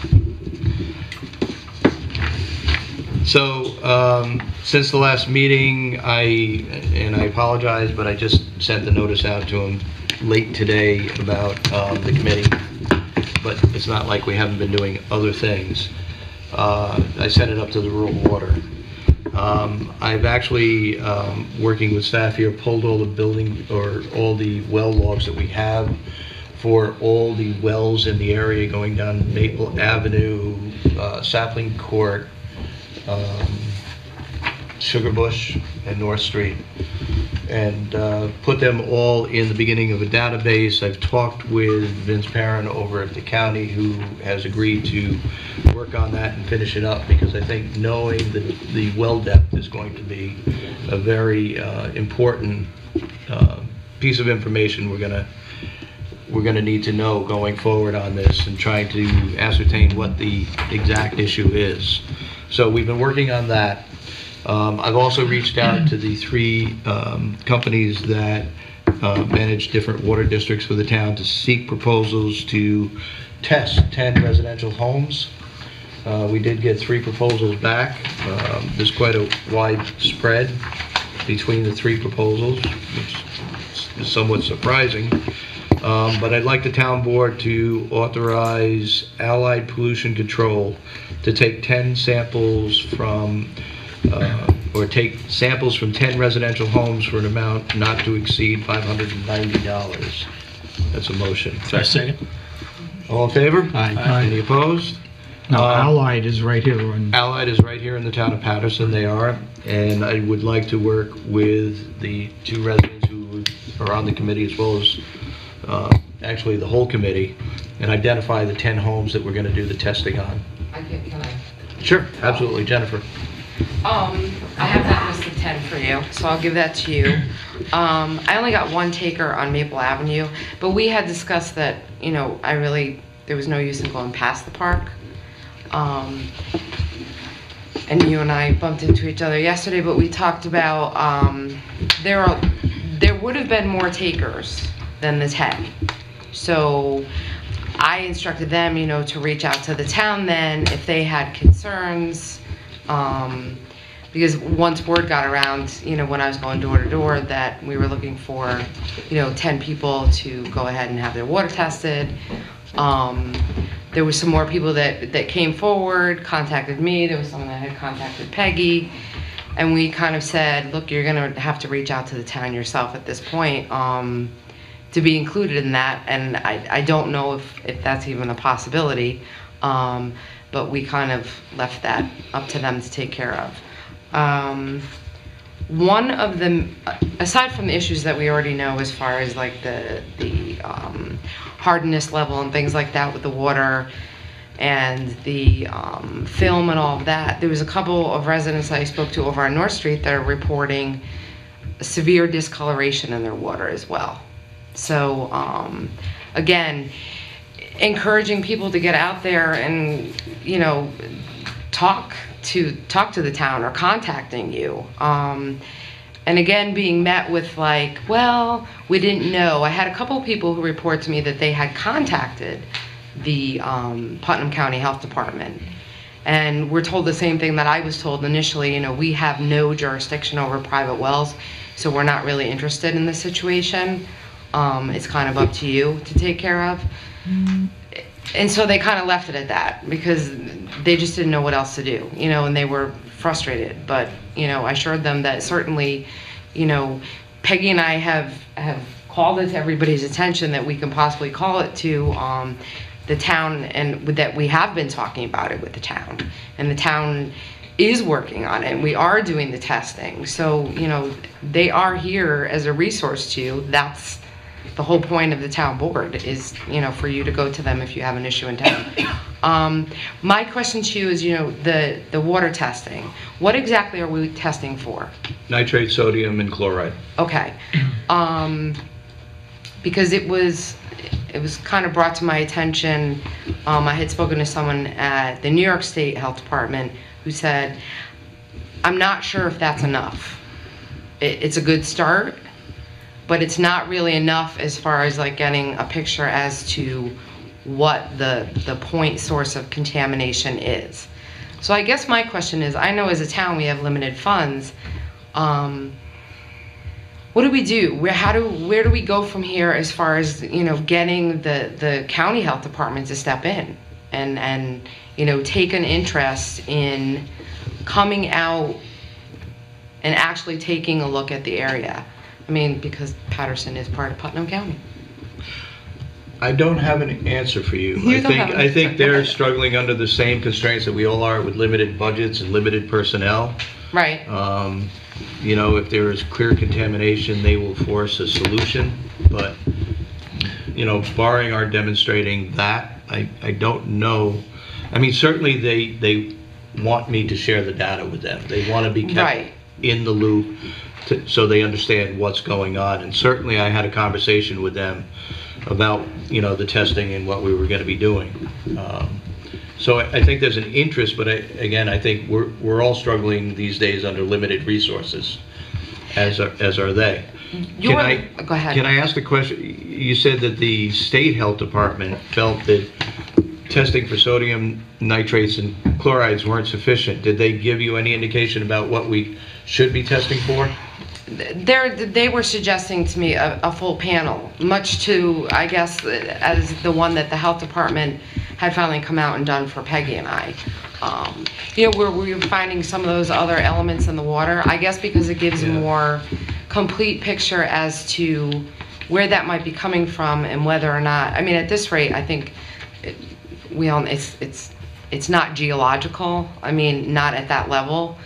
So since the last meeting, I apologize, but I just sent the notice out to him late today about the committee, but it's not like we haven't been doing other things. I sent it up to the rural water. I've actually, working with staff here, pulled all the all the well logs that we have for all the wells in the area going down Maple Avenue, Sapling Court, Sugar Bush, and North Street, and put them all in the beginning of a database. I've talked with Vince Perrin over at the county, who has agreed to work on that and finish it up, because I think knowing the well depth is going to be a very important piece of information we're gonna need to know going forward on this, and trying to ascertain what the exact issue is. So we've been working on that. I've also reached out to the three companies that manage different water districts for the town to seek proposals to test 10 residential homes. We did get 3 proposals back. There's quite a wide spread between the 3 proposals, which is somewhat surprising. But I'd like the town board to authorize Allied Pollution Control to take 10 samples from or take samples from 10 residential homes for an amount not to exceed $590. That's a motion. Second. All in favor? Aye. Any opposed? Now, Allied is right here on... Allied is right here in the town of Patterson, they are, and I would like to work with the 2 residents who are on the committee, as well as actually the whole committee, and identify the 10 homes that we're going to do the testing on. Can I? Sure, absolutely. Jennifer. I have that list of 10 for you, so I'll give that to you. I only got 1 taker on Maple Avenue, but we had discussed that, there was no use in going past the park. And you and I bumped into each other yesterday, but we talked about, there would have been more takers than the 10. So I instructed them, to reach out to the town then if they had concerns, because once word got around, when I was going door to door, that we were looking for, 10 people to go ahead and have their water tested. There was some more people that came forward, contacted me. There was someone that had contacted Peggy. And we kind of said, look, you're going to have to reach out to the town yourself at this point to be included in that. And I don't know if that's even a possibility, but we kind of left that up to them to take care of. One of them, aside from the issues that we already know as far as like the hardness level and things like that with the water and the film and all of that, there was a couple of residents I spoke to over on North Street that are reporting severe discoloration in their water as well. So again, encouraging people to get out there and talk to the town or contacting you. And again, being met with like, well, we didn't know. I had a couple of people who report to me that they had contacted the Putnam County Health Department. And we're told the same thing that I was told initially, we have no jurisdiction over private wells, so we're not really interested in this situation. It's kind of up to you to take care of. And so they kind of left it at that because they just didn't know what else to do, and they were frustrated. But, I assured them that certainly, Peggy and I have called it to everybody's attention that we can possibly call it to the town, and that we have been talking about it with the town. And the town is working on it, and we are doing the testing. So, they are here as a resource to you. That's the whole point of the town board is, for you to go to them if you have an issue in town. My question to you is, the water testing. What exactly are we testing for? Nitrate, sodium, and chloride. Okay. Because it was kind of brought to my attention. I had spoken to someone at the New York State Health Department who said, I'm not sure if that's enough. It's a good start, but it's not really enough as far as like getting a picture as to what the point source of contamination is. So I guess my question is, I know as a town we have limited funds. What do we do? Where do we go from here as far as getting the county health department to step in and take an interest in coming out and actually taking a look at the area? I mean, because Patterson is part of Putnam County. I don't have an answer for you. I think they're struggling under the same constraints that we all are with limited budgets and limited personnel. Right. If there is clear contamination, they will force a solution. But, barring our demonstrating that, I don't know. I mean, certainly they want me to share the data with them. They want to be kept in the loop so they understand what's going on. And certainly I had a conversation with them about, the testing and what we were going to be doing. So I think there's an interest, but I think we're all struggling these days under limited resources, as are they. Go ahead. Can I ask a question? You said that the state health department felt that testing for sodium nitrates and chlorides weren't sufficient. Did they give you any indication about what we should be testing for? They were suggesting to me a full panel, much to, I guess, as the one that the health department had finally come out and done for Peggy and I. Where we were finding some of those other elements in the water, I guess because it gives a more complete picture as to where that might be coming from and whether or not, I mean, at this rate, I think it's not geological. I mean, not at that level.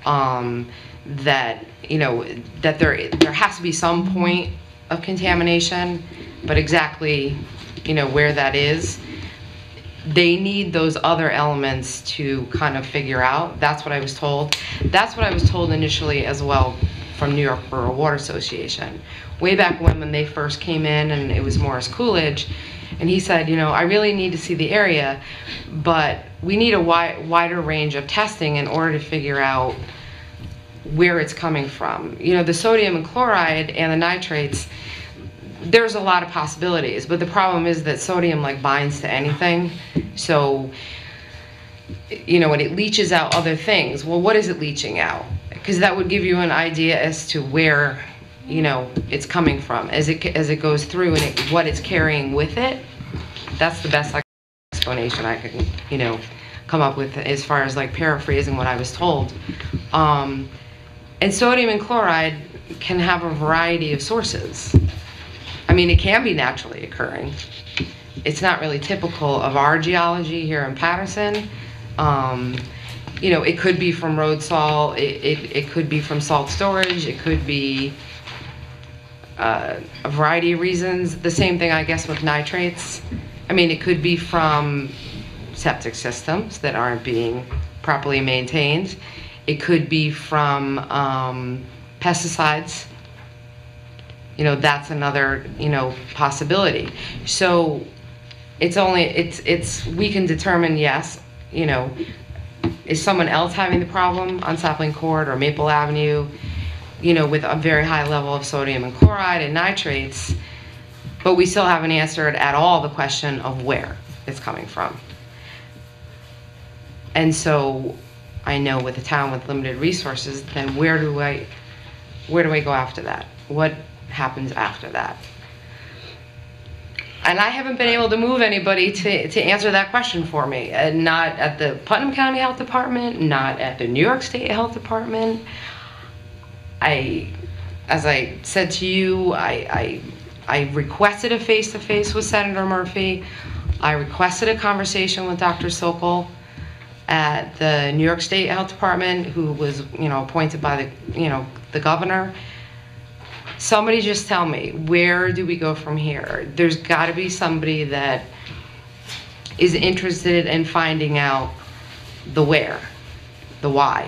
That that there has to be some point of contamination, but exactly where that is, they need those other elements to kind of figure out. That's what I was told. That's what I was told initially as well from New York Rural Water Association. Way back when they first came in, and it was Morris Coolidge, and he said, I really need to see the area, but we need a wider range of testing in order to figure out where it's coming from. The sodium and chloride and the nitrates, there's a lot of possibilities, but the problem is that sodium like binds to anything. So, you know, and it leaches out other things. Well, what is it leaching out? Because that would give you an idea as to where, you know, it's coming from as it goes through, and what it's carrying with it. That's the best explanation I could, you know, come up with as far as like paraphrasing what I was told. And sodium and chloride can have a variety of sources. I mean, it can be naturally occurring. It's not really typical of our geology here in Patterson. You know, it could be from road salt, it could be from salt storage, it could be a variety of reasons. The same thing, I guess, with nitrates. I mean, it could be from septic systems that aren't being properly maintained. It could be from pesticides. You know, that's another, you know, possibility. So it's we can determine, yes, you know, is someone else having the problem on Sapling Court or Maple Avenue, you know, with a very high level of sodium and chloride and nitrates, but we still haven't answered at all the question of where it's coming from. And so I know with a town with limited resources, then where do I go after that? What happens after that? And I haven't been able to move anybody to answer that question for me. And not at the Putnam County Health Department, not at the New York State Health Department. As I said to you, I requested a face-to-face with Senator Murphy. I requested a conversation with Dr. Sokol at the New York State Health Department, who was, you know, appointed by the, you know, the governor. Somebody just tell me, where do we go from here? There's got to be somebody that is interested in finding out the where, the why.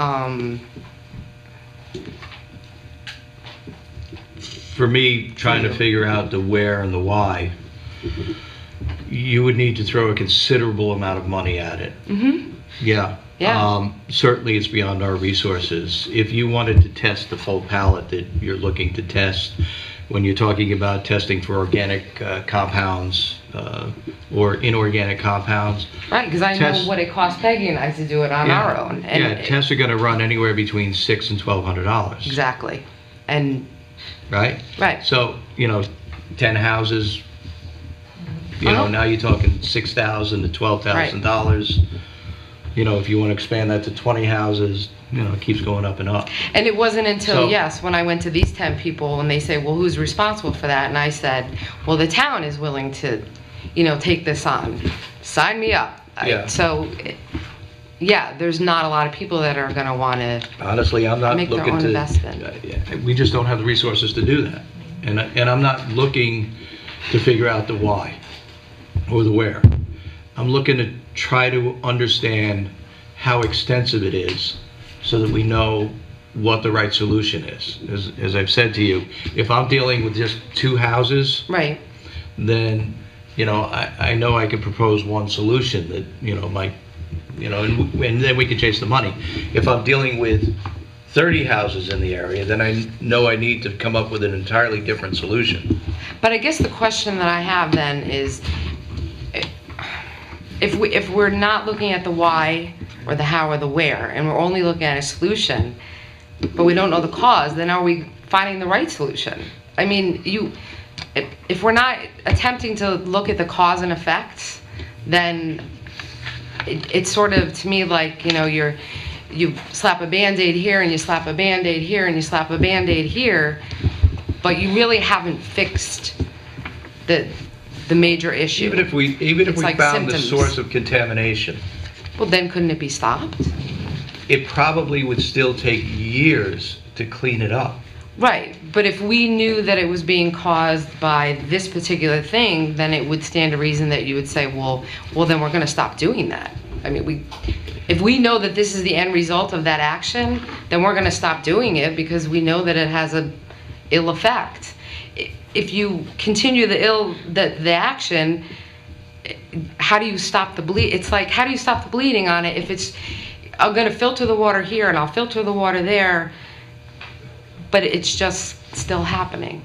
For me, trying to figure out the where and the why, you would need to throw a considerable amount of money at it. Mm-hmm. Yeah. Yeah. Certainly it's beyond our resources. If you wanted to test the full palette that you're looking to test, when you're talking about testing for organic compounds or inorganic compounds. Right, because I know what it costs Peggy and I to do it on our own. And tests are going to run anywhere between $600 and $1,200. Exactly. And right? Right. So, you know, 10 houses, you know, now you're talking $6,000 to $12,000. You know, if you want to expand that to 20 houses, you know, it keeps going up and up. And it wasn't until, when I went to these 10 people and they say, well, who's responsible for that? And I said, well, the town is willing to, you know, take this on. Sign me up. Yeah. There's not a lot of people that are going to want to honestly, I'm not make their looking own to investment. We just don't have the resources to do that. And I'm not looking to figure out the why or the where. I'm looking to try to understand how extensive it is so that we know what the right solution is. As I've said to you, if I'm dealing with just 2 houses, right, then, you know, I know I can propose one solution that, you know, might, you know, and then we can chase the money. If I'm dealing with 30 houses in the area, then I know I need to come up with an entirely different solution. But I guess the question that I have then is, if we're not looking at the why or the how or the where, and we're only looking at a solution, but we don't know the cause, then are we finding the right solution? I mean, if we're not attempting to look at the cause and effects, then it's sort of, to me, like, you know, you slap a Band-Aid here and you slap a Band-Aid here and you slap a Band-Aid here, but you really haven't fixed the major issue. Even if we like found symptoms. the source of contamination, well, then couldn't it be stopped? it probably would still take years to clean it up. Right, but if we knew that it was being caused by this particular thing, then it would stand to reason that you would say, well, then we're going to stop doing that. I mean, if we know that this is the end result of that action, then we're going to stop doing it because we know that it has a ill effect. If you continue the action, how do you stop the bleed? It's like, how do you stop the bleeding on it if it's, I'm going to filter the water here and I'll filter the water there, but it's just still happening.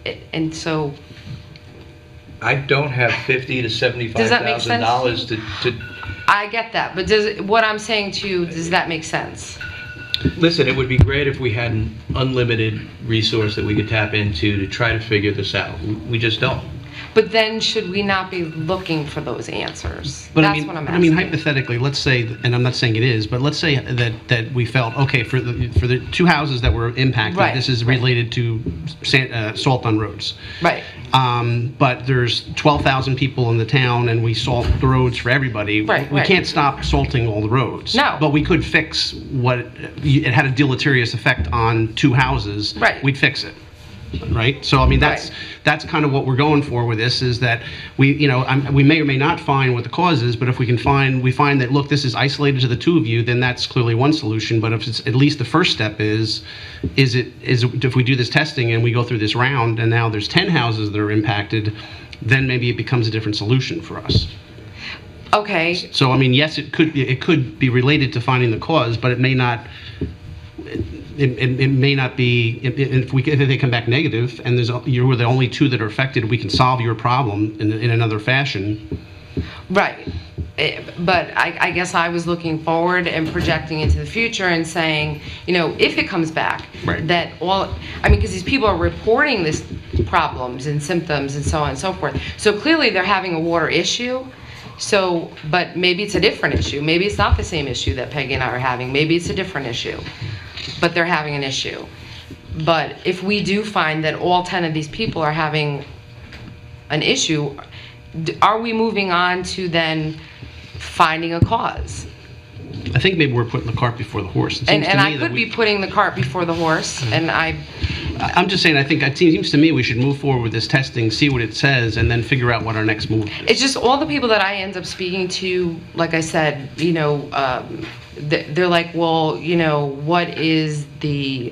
And so, I don't have $50,000 to Does that make sense? $75,000 to I get that, but what I'm saying to you, does that make sense? listen. It would be great if we had an unlimited resource that we could tap into to try to figure this out. We just don't. But then should we not be looking for those answers? But That's what I'm asking. I mean, hypothetically, let's say, and I'm not saying it is, but let's say that we felt, okay, for the two houses that were impacted, Right, this is related to salt on roads. Right. But there's 12,000 people in the town, and we salt the roads for everybody. Right, we right. can't stop salting all the roads. No. But we could fix what it had a deleterious effect on two houses. Right. We'd fix it. Right. So I mean, that's kind of what we're going for with this, is that we may or may not find what the cause is, but if we find that, look, this is isolated to the two of you, then that's clearly one solution. But if it's at least the first step is if we do this testing and we go through this round and now there's 10 houses that are impacted, then maybe it becomes a different solution for us. Okay. So I mean, yes, it could be related to finding the cause, but it may not. It may not be, if they come back negative and you're the only two that are affected, we can solve your problem in another fashion. Right. But I guess I was looking forward and projecting into the future and saying, if it comes back, right, that because these people are reporting this problems and symptoms and so on and so forth. So clearly they're having a water issue. So, but maybe it's a different issue. Maybe it's not the same issue that Peggy and I are having. Maybe it's a different issue. But they're having an issue. But if we do find that all 10 of these people are having an issue, are we moving on to then finding a cause? I think maybe we're putting the cart before the horse. It seems And to me I could be putting the cart before the horse, and I'm just saying, I think it seems to me we should move forward with this testing, see what it says, and then figure out what our next move is. It's just all the people that I end up speaking to, like I said, they're like, well, what is the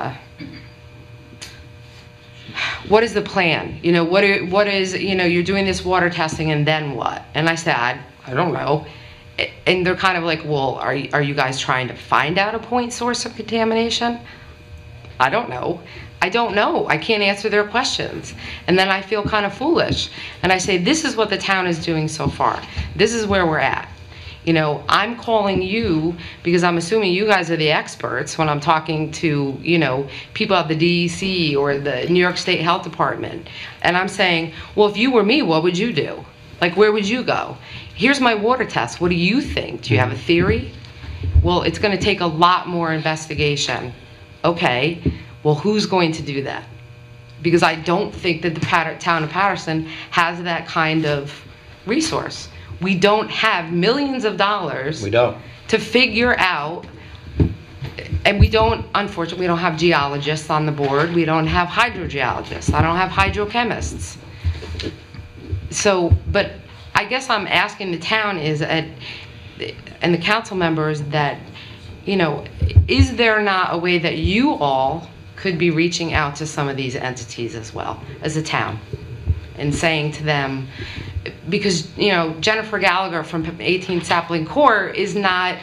plan? What is, you're doing this water testing and then what? And I said, I don't know. And they're kind of like, well, are you guys trying to find out a point source of contamination? I don't know. I don't know. I can't answer their questions. And then I feel kind of foolish. And I say, this is what the town is doing so far. This is where we're at. I'm calling you because I'm assuming you guys are the experts when I'm talking to, people at the DEC or the New York State Health Department. And I'm saying, well, if you were me, what would you do? Like, where would you go? Here's my water test. What do you think? Do you have a theory? Well, it's going to take a lot more investigation. Okay, well, who's going to do that? Because I don't think that the town of Patterson has that kind of resource. We don't have millions of dollars to figure out, and unfortunately, we don't have geologists on the board. We don't have hydrogeologists. I don't have hydrochemists. So, but I guess I'm asking the town and the council members that, is there not a way that you all could be reaching out to some of these entities as well as a town and saying to them, because, Jennifer Gallagher from 18th Sapling Court is not...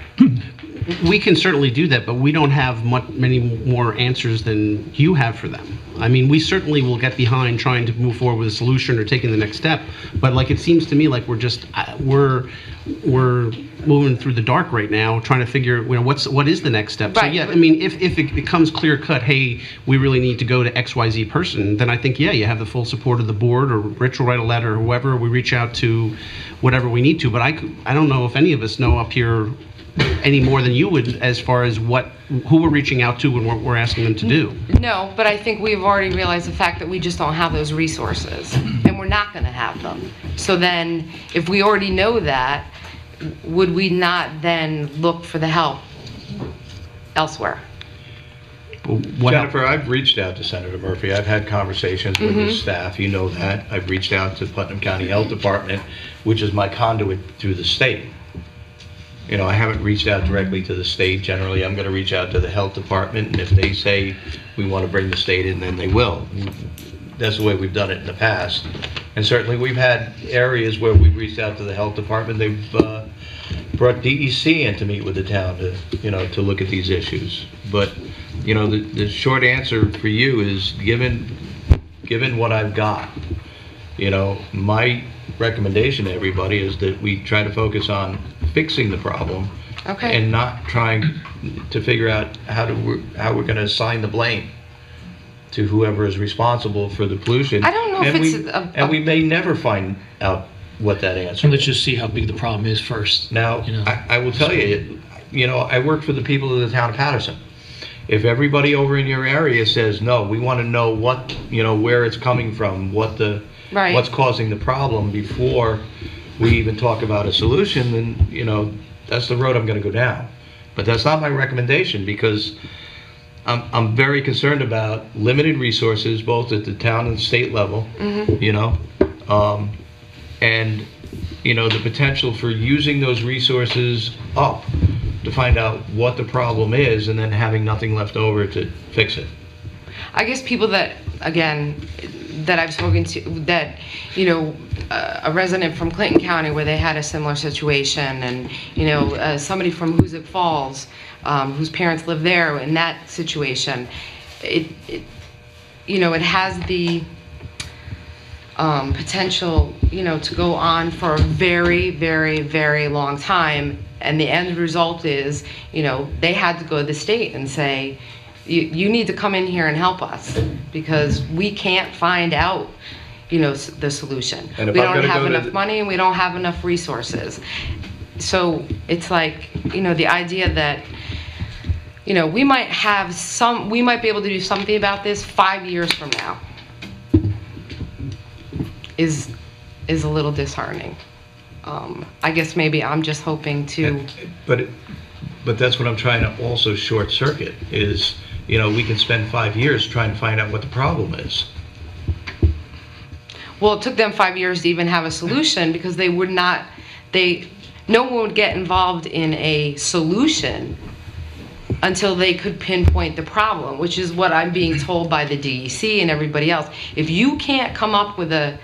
We can certainly do that, but we don't have many more answers than you have for them. I mean, we certainly will get behind trying to move forward with a solution or taking the next step, but it seems to me like we're moving through the dark right now, trying to figure what is the next step. Right. So yeah, I mean, if it becomes clear cut, hey, we really need to go to XYZ person, then I think you have the full support of the board, or Rich will write a letter, or whoever. We reach out to whatever we need to, but I don't know if any of us know up here any more than you would as far as who we're reaching out to and what we're asking them to do. No, but I think we've already realized the fact that we just don't have those resources, and we're not going to have them. So then, if we already know that, would we not then look for the help elsewhere? Jennifer, I've reached out to Senator Murphy. I've had conversations with his staff. You know that. I've reached out to Putnam County Health Department, which is my conduit through the state. I haven't reached out directly to the state. Generally, I'm going to reach out to the health department, and if they say we want to bring the state in, then they will. That's the way we've done it in the past. And certainly we've had areas where we've reached out to the health department. They've brought DEC in to meet with the town to look at these issues. But, the short answer for you is, given given what I've got, my recommendation to everybody is that we try to focus on fixing the problem Okay. and not trying to figure out how we're going to assign the blame to whoever is responsible for the pollution. I don't know if And it's and we may never find out what that answer And let's is. just see how big the problem is first. Now, you know. I will tell you, I work for the people of the town of Patterson. If everybody over in your area says, no, we want to know what, where it's coming from, Right. what's causing the problem before we even talk about a solution, then, that's the road I'm going to go down. But that's not my recommendation, because I'm very concerned about limited resources, both at the town and state level, and, the potential for using those resources up to find out what the problem is and then having nothing left over to fix it. I guess people that, again, that I've spoken to, that, a resident from Clinton County where they had a similar situation, and, somebody from Hoosick Falls, whose parents live there in that situation, it has the potential, to go on for a very, very, very long time. And the end result is, they had to go to the state and say, you need to come in here and help us, because we can't find out, the solution. And if We I'm don't gonna have go to enough the- money and we don't have enough resources. So it's like, the idea that, we might be able to do something about this 5 years from now is a little disheartening. I guess maybe I'm just hoping to. But that's what I'm trying to also short circuit is, we can spend 5 years trying to find out what the problem is. Well, it took them 5 years to even have a solution, because no one would get involved in a solution until they could pinpoint the problem, which is what I'm being told by the DEC and everybody else. If you can't come up with a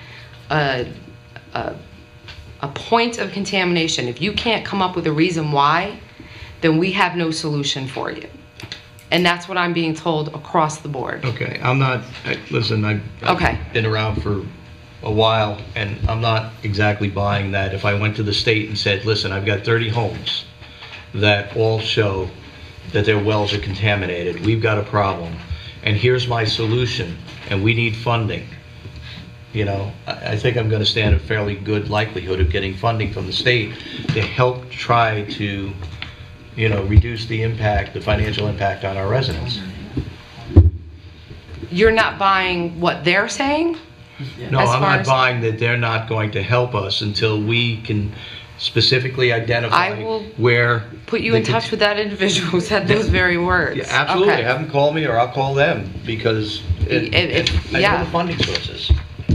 point of contamination, if you can't come up with a reason why, then we have no solution for you. And that's what I'm being told across the board. Okay, listen, I've Okay. been around for a while, and I'm not exactly buying that. If I went to the state and said, listen, I've got 30 homes that all show that their wells are contaminated, we've got a problem, and here's my solution, and we need funding, I think I'm going to stand a fairly good likelihood of getting funding from the state to help try to, reduce the financial impact on our residents. You're not buying what they're saying? No, As I'm far not as- buying that they're not going to help us until we can specifically identify I will where. Put you in touch with that individual who said those very words. Yeah, absolutely. Okay. Have them call me, or I'll call them, because I know yeah. the funding sources.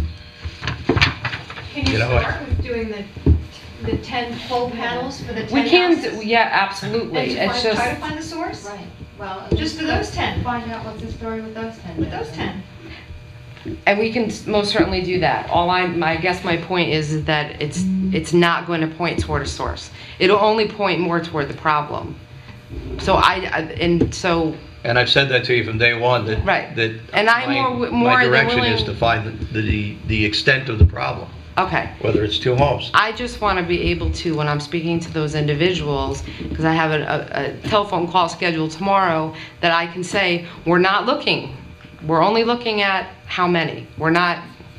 Can you You know what? start with doing the 10 pole panels for the 10 We can, houses? yeah, absolutely. And It's try to just, find the source? Right, well. Just for those 10. Find out what's the story with those 10. With those 10. and we can most certainly do that. I guess my point is that it's not going to point toward a source. It'll only point more toward the problem. So And I've said that to you from day one, that. Right. That And I'm more my than direction willing- is to find the extent of the problem, okay. whether it's 2 homes. I just want to be able to, when I'm speaking to those individuals, because I have a telephone call scheduled tomorrow, that I can say, we're not looking. We're only looking at how many. We're not,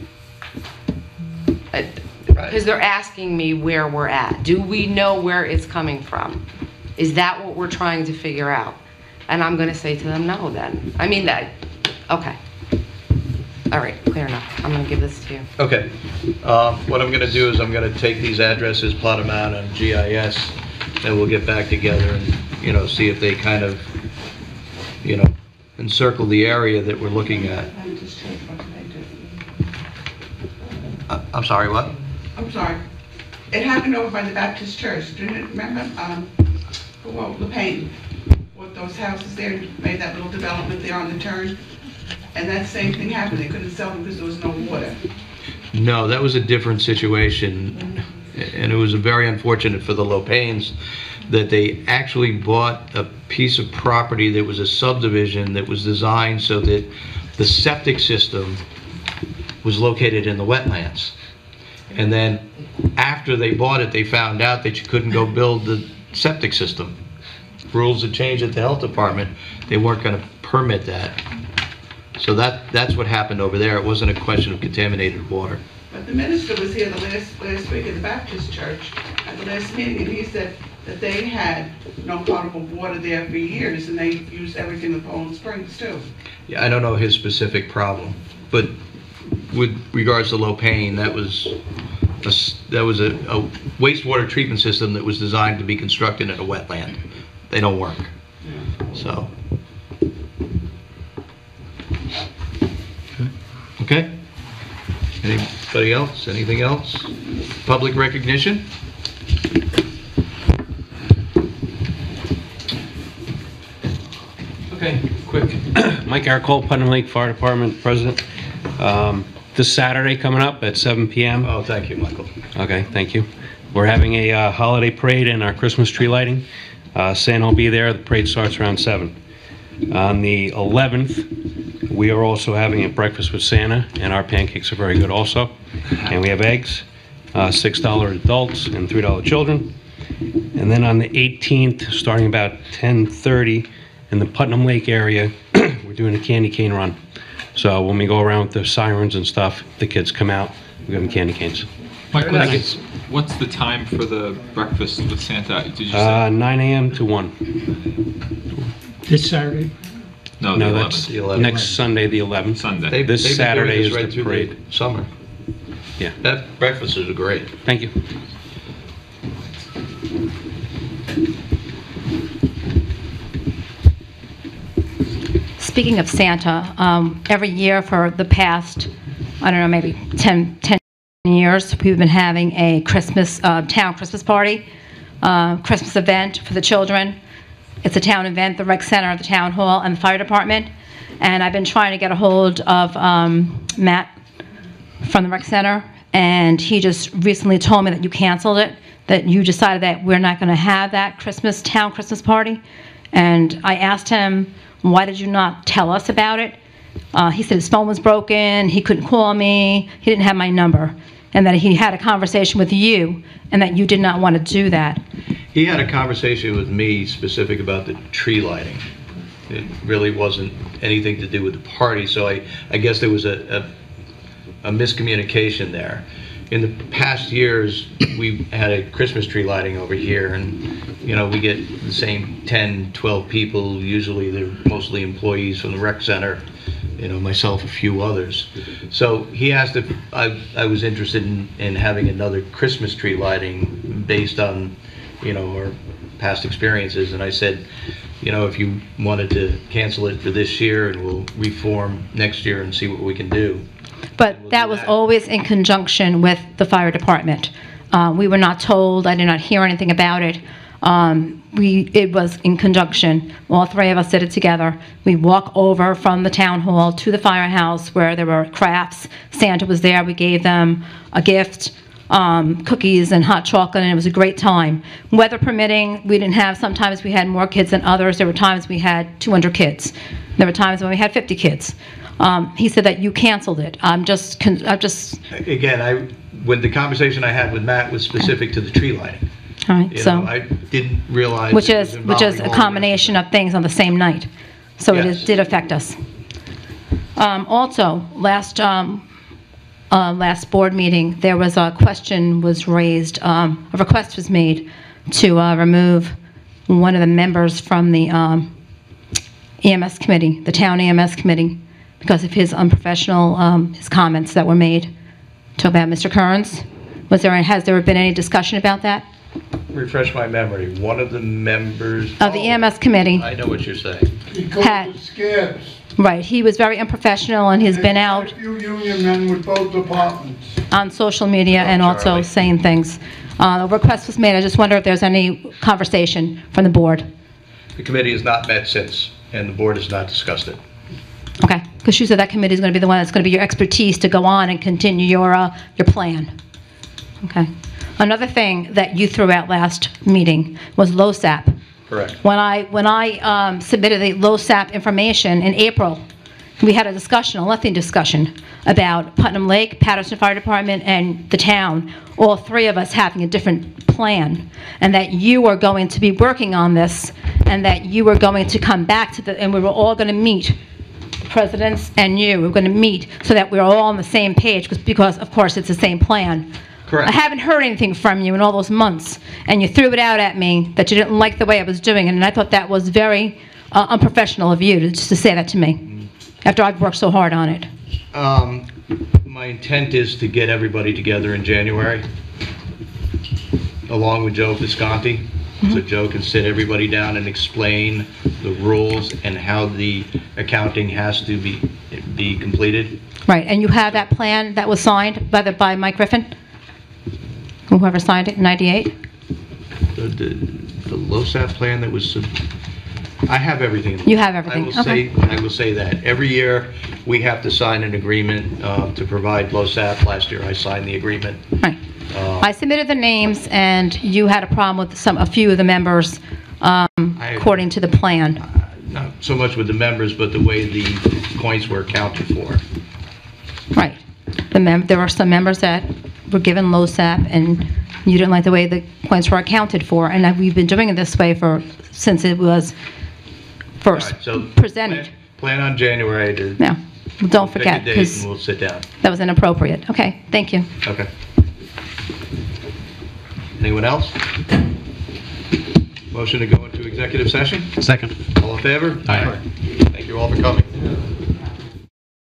because they're asking me where we're at. Do we know where it's coming from? Is that what we're trying to figure out? And I'm going to say to them, no, then. I mean, okay. All right, clear enough. I'm going to give this to you. Okay. What I'm going to do is I'm going to take these addresses, plot them out on GIS, and we'll get back together and, see if they kind of, encircle the area that we're looking at. I'm sorry, what? I'm sorry. It happened over by the Baptist church. Didn't it? Remember? LePayne bought those houses there and made that little development there on the turn. And that same thing happened. They couldn't sell them because there was no water. No, that was a different situation, and it was very unfortunate for the LePaynes that they actually bought a piece of property that was a subdivision that was designed so that the septic system was located in the wetlands. And then after they bought it, they found out that you couldn't go build the septic system. Rules had changed at the health department. They weren't going to permit that. So that's what happened over there. It wasn't a question of contaminated water. But the minister was here the last week at the Baptist church at the last meeting, and he said that they had no potable water there for years, and they used everything in Poland Springs too. Yeah, I don't know his specific problem, but with regards to low pain, that was a wastewater treatment system that was designed to be constructed in a wetland. They don't work. So. Okay. Anybody else? Anything else? Public recognition? Okay, quick. Mike Arcole, Putnam Lake Fire Department President. This Saturday coming up at 7 p.m. Oh, thank you, Michael. Okay, thank you. We're having a holiday parade and our Christmas tree lighting. Santa will be there. The parade starts around 7. On the 11th, we are also having a breakfast with Santa, and our pancakes are very good also. And we have eggs, $6 adults and $3 children. And then on the 18th, starting about 10:30, in the Putnam Lake area, we're doing a candy cane run. So when we go around with the sirens and stuff, the kids come out, we give them candy canes. Mike, what's the time for the breakfast with Santa? Did you say? 9 a.m. to 1. This Saturday? No, No, the that's 11th. next Sunday, the 11th. Sunday. This They've been Saturday doing is this right the through parade. Summer. Yeah. That breakfast is great. Thank you. Speaking of Santa, every year for the past, I don't know, maybe 10 years, we've been having a Christmas, town Christmas party, Christmas event for the children. It's a town event, the rec center, the town hall, and the fire department. And I've been trying to get a hold of Matt from the rec center, and he just recently told me that you canceled it, that you decided that we're not going to have that town Christmas party. And I asked him, why did you not tell us about it? He said his phone was broken, he couldn't call me, he didn't have my number, and that he had a conversation with you, and that you did not want to do that. He had a conversation with me specific about the tree lighting. It really wasn't anything to do with the party, so I guess there was a miscommunication there. In the past years, we've had a Christmas tree lighting over here, and you know, we get the same 10, 12 people. Usually they're mostly employees from the rec center, you know, myself, a few others. So he asked if I was interested in having another Christmas tree lighting based on, you know, our past experiences, and I said, you know, if you wanted to cancel it for this year, and we'll reform next year and see what we can do. But that was always in conjunction with the fire department. We were not told, I did not hear anything about it. It was in conjunction. All three of us did it together. We walk over from the town hall to the firehouse where there were crafts. Santa was there. We gave them a gift, cookies and hot chocolate, and it was a great time. Weather permitting, we didn't have, sometimes we had more kids than others. There were times we had 200 kids. There were times when we had 50 kids. He said that you canceled it. I'm just. Again, when the conversation I had with Matt was specific to the tree lighting. All right, You so. know, I didn't realize. Which it was is involving a all the combination of things on the same night. So Yes. it did affect us. Also, last board meeting, there was a question was raised, a request was made to remove one of the members from the EMS committee, the town EMS committee, because of his unprofessional, his comments that were made to about Mr. Kearns. Has there been any discussion about that? Refresh my memory. One of the members Of the EMS committee. I know what you're saying. Had, right, he was very unprofessional, and he's been out A few union men with both departments. on social media and also Charlie. saying things. A request was made. I just wonder if there's any conversation from the board. The committee has not met since, and the board has not discussed it. Okay, because you said that committee is going to be the one that's going to be your expertise to go on and continue your plan. Okay. Another thing that you threw out last meeting was LoSAP. Correct. When I submitted the LoSAP information in April, we had a discussion, a lengthy discussion, about Putnam Lake, Patterson Fire Department, and the town, all three of us having a different plan, and that you were going to be working on this, and that you were going to come back to the, and we were all going to meet, the presidents and you, we were going to meet so that we were all on the same page, because of course, it's the same plan. Correct. I haven't heard anything from you in all those months, and you threw it out at me that you didn't like the way I was doing it, and I thought that was very unprofessional of you just to say that to me, after I've worked so hard on it. My intent is to get everybody together in January, along with Joe Visconti, so Joe can sit everybody down and explain the rules and how the accounting has to be completed. Right, and you have that plan that was signed by Mike Griffin? Whoever signed it in '98? The LoSAP plan that was, I have everything. You have everything, okay. I will say that. Every year, we have to sign an agreement to provide LoSAP. Last year, I signed the agreement. Right. I submitted the names, and you had a problem with a few of the members, according to the plan. Not so much with the members, but the way the points were accounted for. Right. There were some members that were given LoSAP, and you didn't like the way the points were accounted for, and we've been doing it this way since it was first All right, so presented. Plan on January to... Yeah. Well, don't forget, pick a date because and we'll sit down. that was inappropriate. Okay, thank you. Okay. Anyone else? Motion to go into executive session? Second. All in favor? Aye. Thank you all for coming.